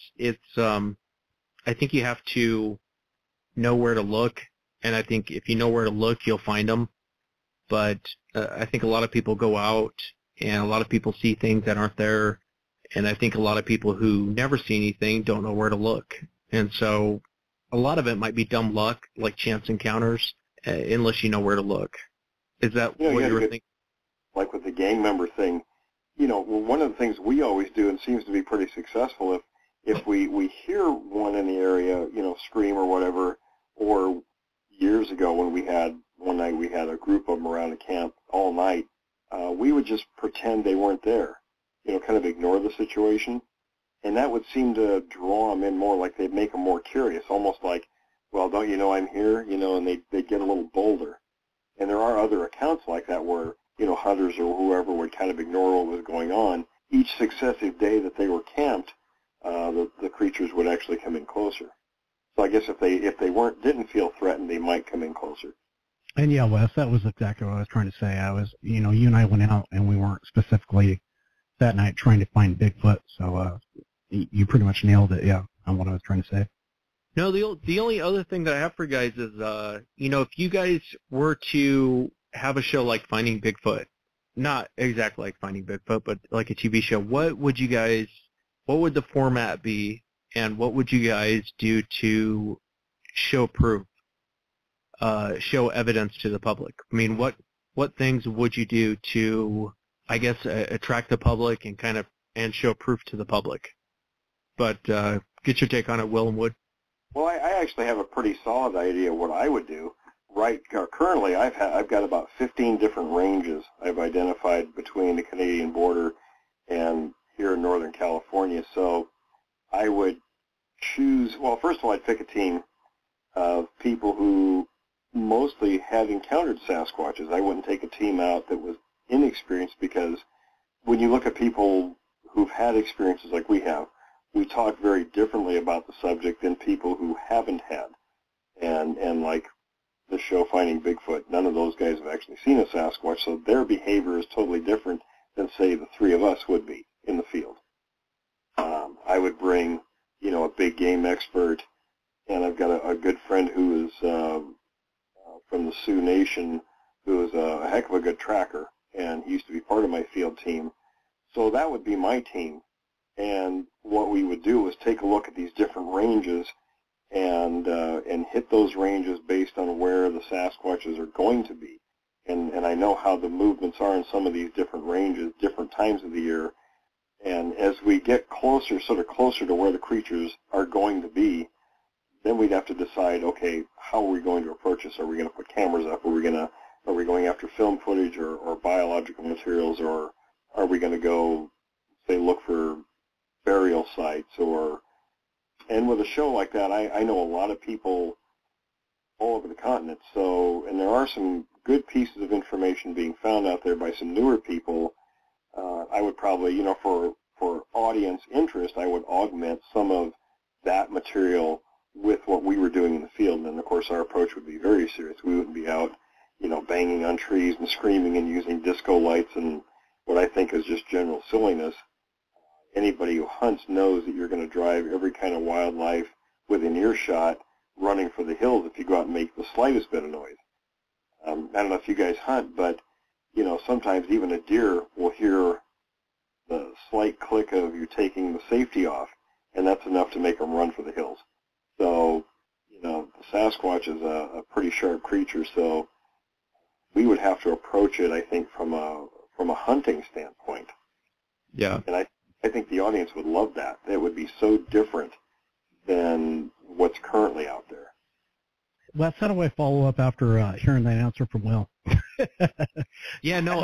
I think you have to know where to look. And I think if you know where to look, you'll find them. But I think a lot of people go out and a lot of people see things that aren't there. And I think a lot of people who never see anything don't know where to look. And so a lot of it might be dumb luck, like chance encounters, unless you know where to look. Is that what you were thinking? Like with the gang member thing, one of the things we always do, and seems to be pretty successful, if we hear one in the area, scream or whatever, or years ago when one night we had a group of them around a camp all night, we would just pretend they weren't there, kind of ignore the situation. And that would seem to draw them in more, like they'd make them more curious, almost like, well, don't you know I'm here, and they'd get a little bolder. And there are other accounts like that where, hunters or whoever would kind of ignore what was going on. Each successive day that they were camped, the creatures would actually come in closer. So I guess if they didn't feel threatened, they might come in closer. And yeah, Wes, that was exactly what I was trying to say. I was, you and I went out and we weren't specifically that night trying to find Bigfoot. So you pretty much nailed it, yeah, on what I was trying to say. No, the only other thing that I have for you guys is, if you guys were to have a show like Finding Bigfoot, not exactly like Finding Bigfoot, but like a TV show, what would the format be, and what would you guys do to show proof show evidence to the public? I mean, what things would you do to, I guess, attract the public and show proof to the public? But get your take on it, Will and Wood. Well, I actually have a pretty solid idea of what I would do. Currently, I've got about 15 different ranges I've identified between the Canadian border and here in Northern California. So I would choose, well, first of all, I'd pick a team of people who mostly have encountered Sasquatches. I wouldn't take a team out that was inexperienced, because when you look at people who've had experiences like we have, we talk very differently about the subject than people who haven't had. And like the show Finding Bigfoot, none of those guys have actually seen a Sasquatch, so their behavior is totally different than, say, the three of us would be in the field. I would bring, a big game expert, and I've got a good friend who is from the Sioux Nation, who is a heck of a good tracker, and he used to be part of my field team. So that would be my team. And what we would do is take a look at these different ranges and hit those ranges based on where the Sasquatches are going to be. And I know how the movements are in some of these different ranges, different times of the year. And as we get closer to where the creatures are going to be, then we'd have to decide, okay, how are we going to approach this? Are we going to put cameras up? Are we going after film footage or biological materials, or are we going to go, say, look for burial sites? And with a show like that, I know a lot of people all over the continent. So, and there are some good pieces of information being found out there by some newer people. I would probably, for audience interest, I would augment some of that material with what we were doing in the field. And then, of course, our approach would be very serious. We wouldn't be out, banging on trees and screaming and using disco lights and what I think is just general silliness. Anybody who hunts knows that you're going to drive every kind of wildlife within earshot running for the hills if you go out and make the slightest bit of noise. I don't know if you guys hunt, but, sometimes even a deer will hear the slight click of you taking the safety off, and that's enough to make them run for the hills. So, the Sasquatch is a pretty sharp creature, so we would have to approach it, I think, from a hunting standpoint. Yeah. And I think the audience would love that. It would be so different than what's currently out there. Wes, how do I follow up after hearing that answer from Will? Yeah, no, how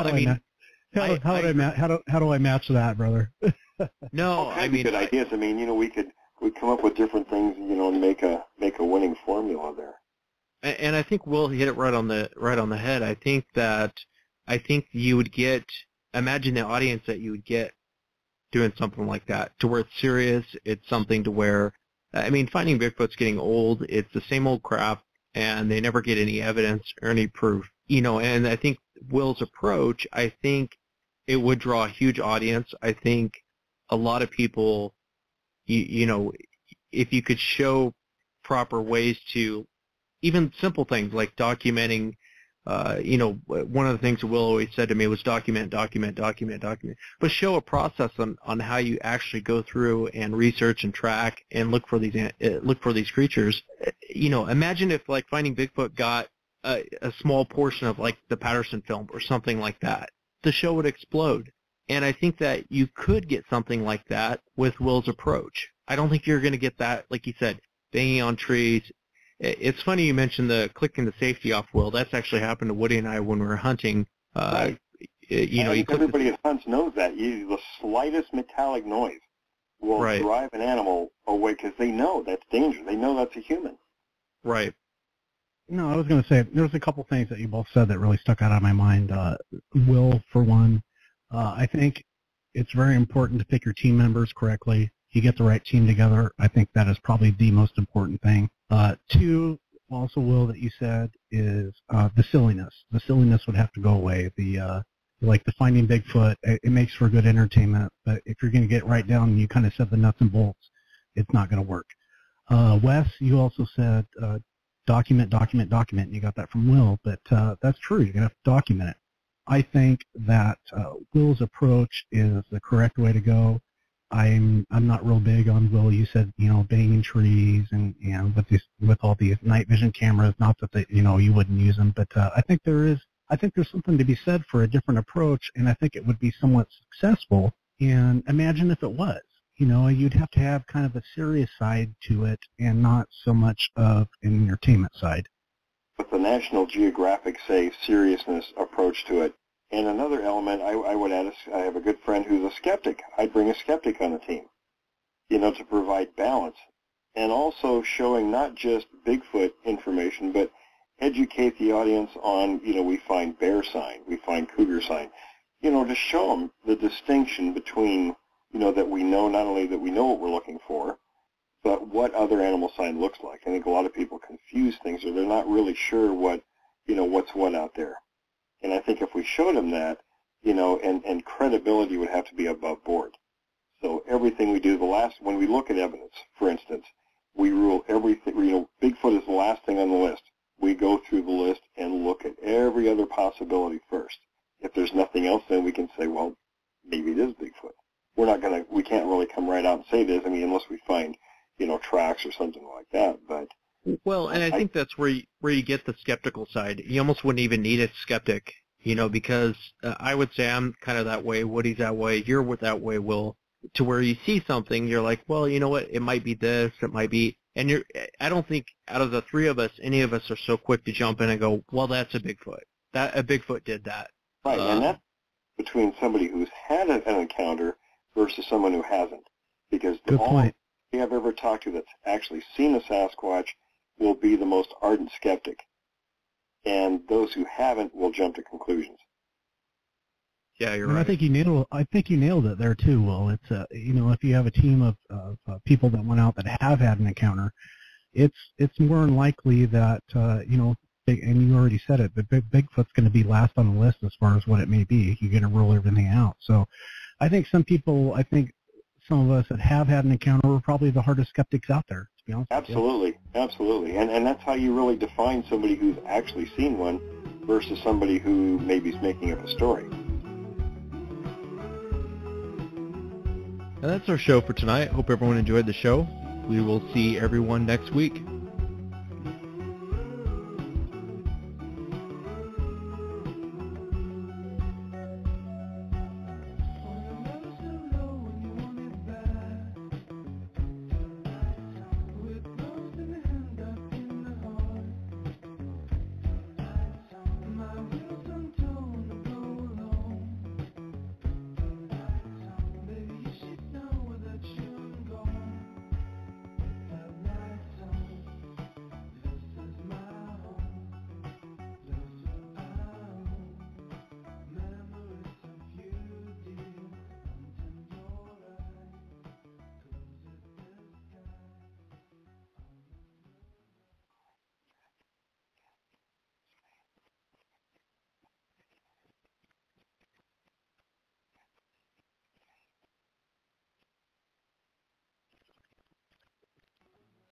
do I match that, brother? No, good ideas. We could come up with different things, and make a winning formula there. And I think Will hit it right on the head. I think you would imagine the audience that you would get doing something like that, to where it's serious. It's something to where, Finding Bigfoot's getting old. It's the same old crap, and they never get any evidence or any proof. And I think Will's approach, I think it would draw a huge audience. I think a lot of people, if you could show proper ways to, even simple things like documenting, one of the things Will always said to me was document. But show a process on how you actually go through and research and track and look for these creatures. Imagine if, like, Finding Bigfoot got a small portion of, like, the Patterson film or something like that. The show would explode. And I think that you could get something like that with Will's approach. I don't think you're going to get that, like you said, banging on trees. It's funny you mentioned the clicking the safety off, Will. That's actually happened to Woody and I when we were hunting. Right. Everybody that hunts knows that. The slightest metallic noise will drive an animal away, because they know that's danger. They know that's a human. Right. No, I was going to say, there's a couple things that you both said that really stuck out of my mind. Will, for one, I think it's very important to pick your team members correctly. You get the right team together. I think that is probably the most important thing. Two, also, Will, that you said is the silliness. The silliness would have to go away. Like the Finding Bigfoot, it makes for good entertainment, but if you're going to get right down and you kind of said the nuts and bolts, it's not going to work. Wes, you also said document, and you got that from Will, but that's true. You're going to have to document it. I think that Will's approach is the correct way to go. I'm not real big on, Will, you said, banging trees and with all these night vision cameras, not that they, you wouldn't use them, but I think there's something to be said for a different approach, and I think it would be somewhat successful. And imagine if it was. You'd have to have kind of a serious side to it and not so much of an entertainment side. With the National Geographic, say, seriousness approach to it. And another element I would add is I have a good friend who's a skeptic. I'd bring a skeptic on the team, to provide balance. And also showing not just Bigfoot information, but educate the audience on, we find bear sign, we find cougar sign, to show them the distinction between, that we know, not only that we know what we're looking for, but what other animal sign looks like. I think a lot of people confuse things, or they're not really sure what, what's what out there. And I think if we showed them that, and credibility would have to be above board. So everything we do, when we look at evidence, for instance, we rule everything, Bigfoot is the last thing on the list. We go through the list and look at every other possibility first. If there's nothing else, then we can say, well, maybe it is Bigfoot. We can't really come right out and say this, unless we find, tracks or something like that, but. Well, and I think that's where you get the skeptical side. You almost wouldn't even need a skeptic, because I would say I'm kind of that way. Woody's that way. You're that way, Will. To where you see something, you're like, well, you know what? It might be this. It might be. And I don't think out of the three of us, any of us are so quick to jump in and go, well, that's a Bigfoot. A Bigfoot did that. Right, and that's between somebody who's had an encounter versus someone who hasn't. Because all we have ever talked to that's actually seen a Sasquatch will be the most ardent skeptic, and those who haven't will jump to conclusions. Yeah, you're right. I think you nailed it there too, Will. It's if you have a team of people that went out that have had an encounter, it's more than likely that and you already said it, but Bigfoot's going to be last on the list as far as what it may be. You're going to rule everything out. So, I think some of us that have had an encounter are probably the hardest skeptics out there. Absolutely. And that's how you really define somebody who's actually seen one versus somebody who maybe is making up a story. And that's our show for tonight. Hope everyone enjoyed the show. We will see everyone next week.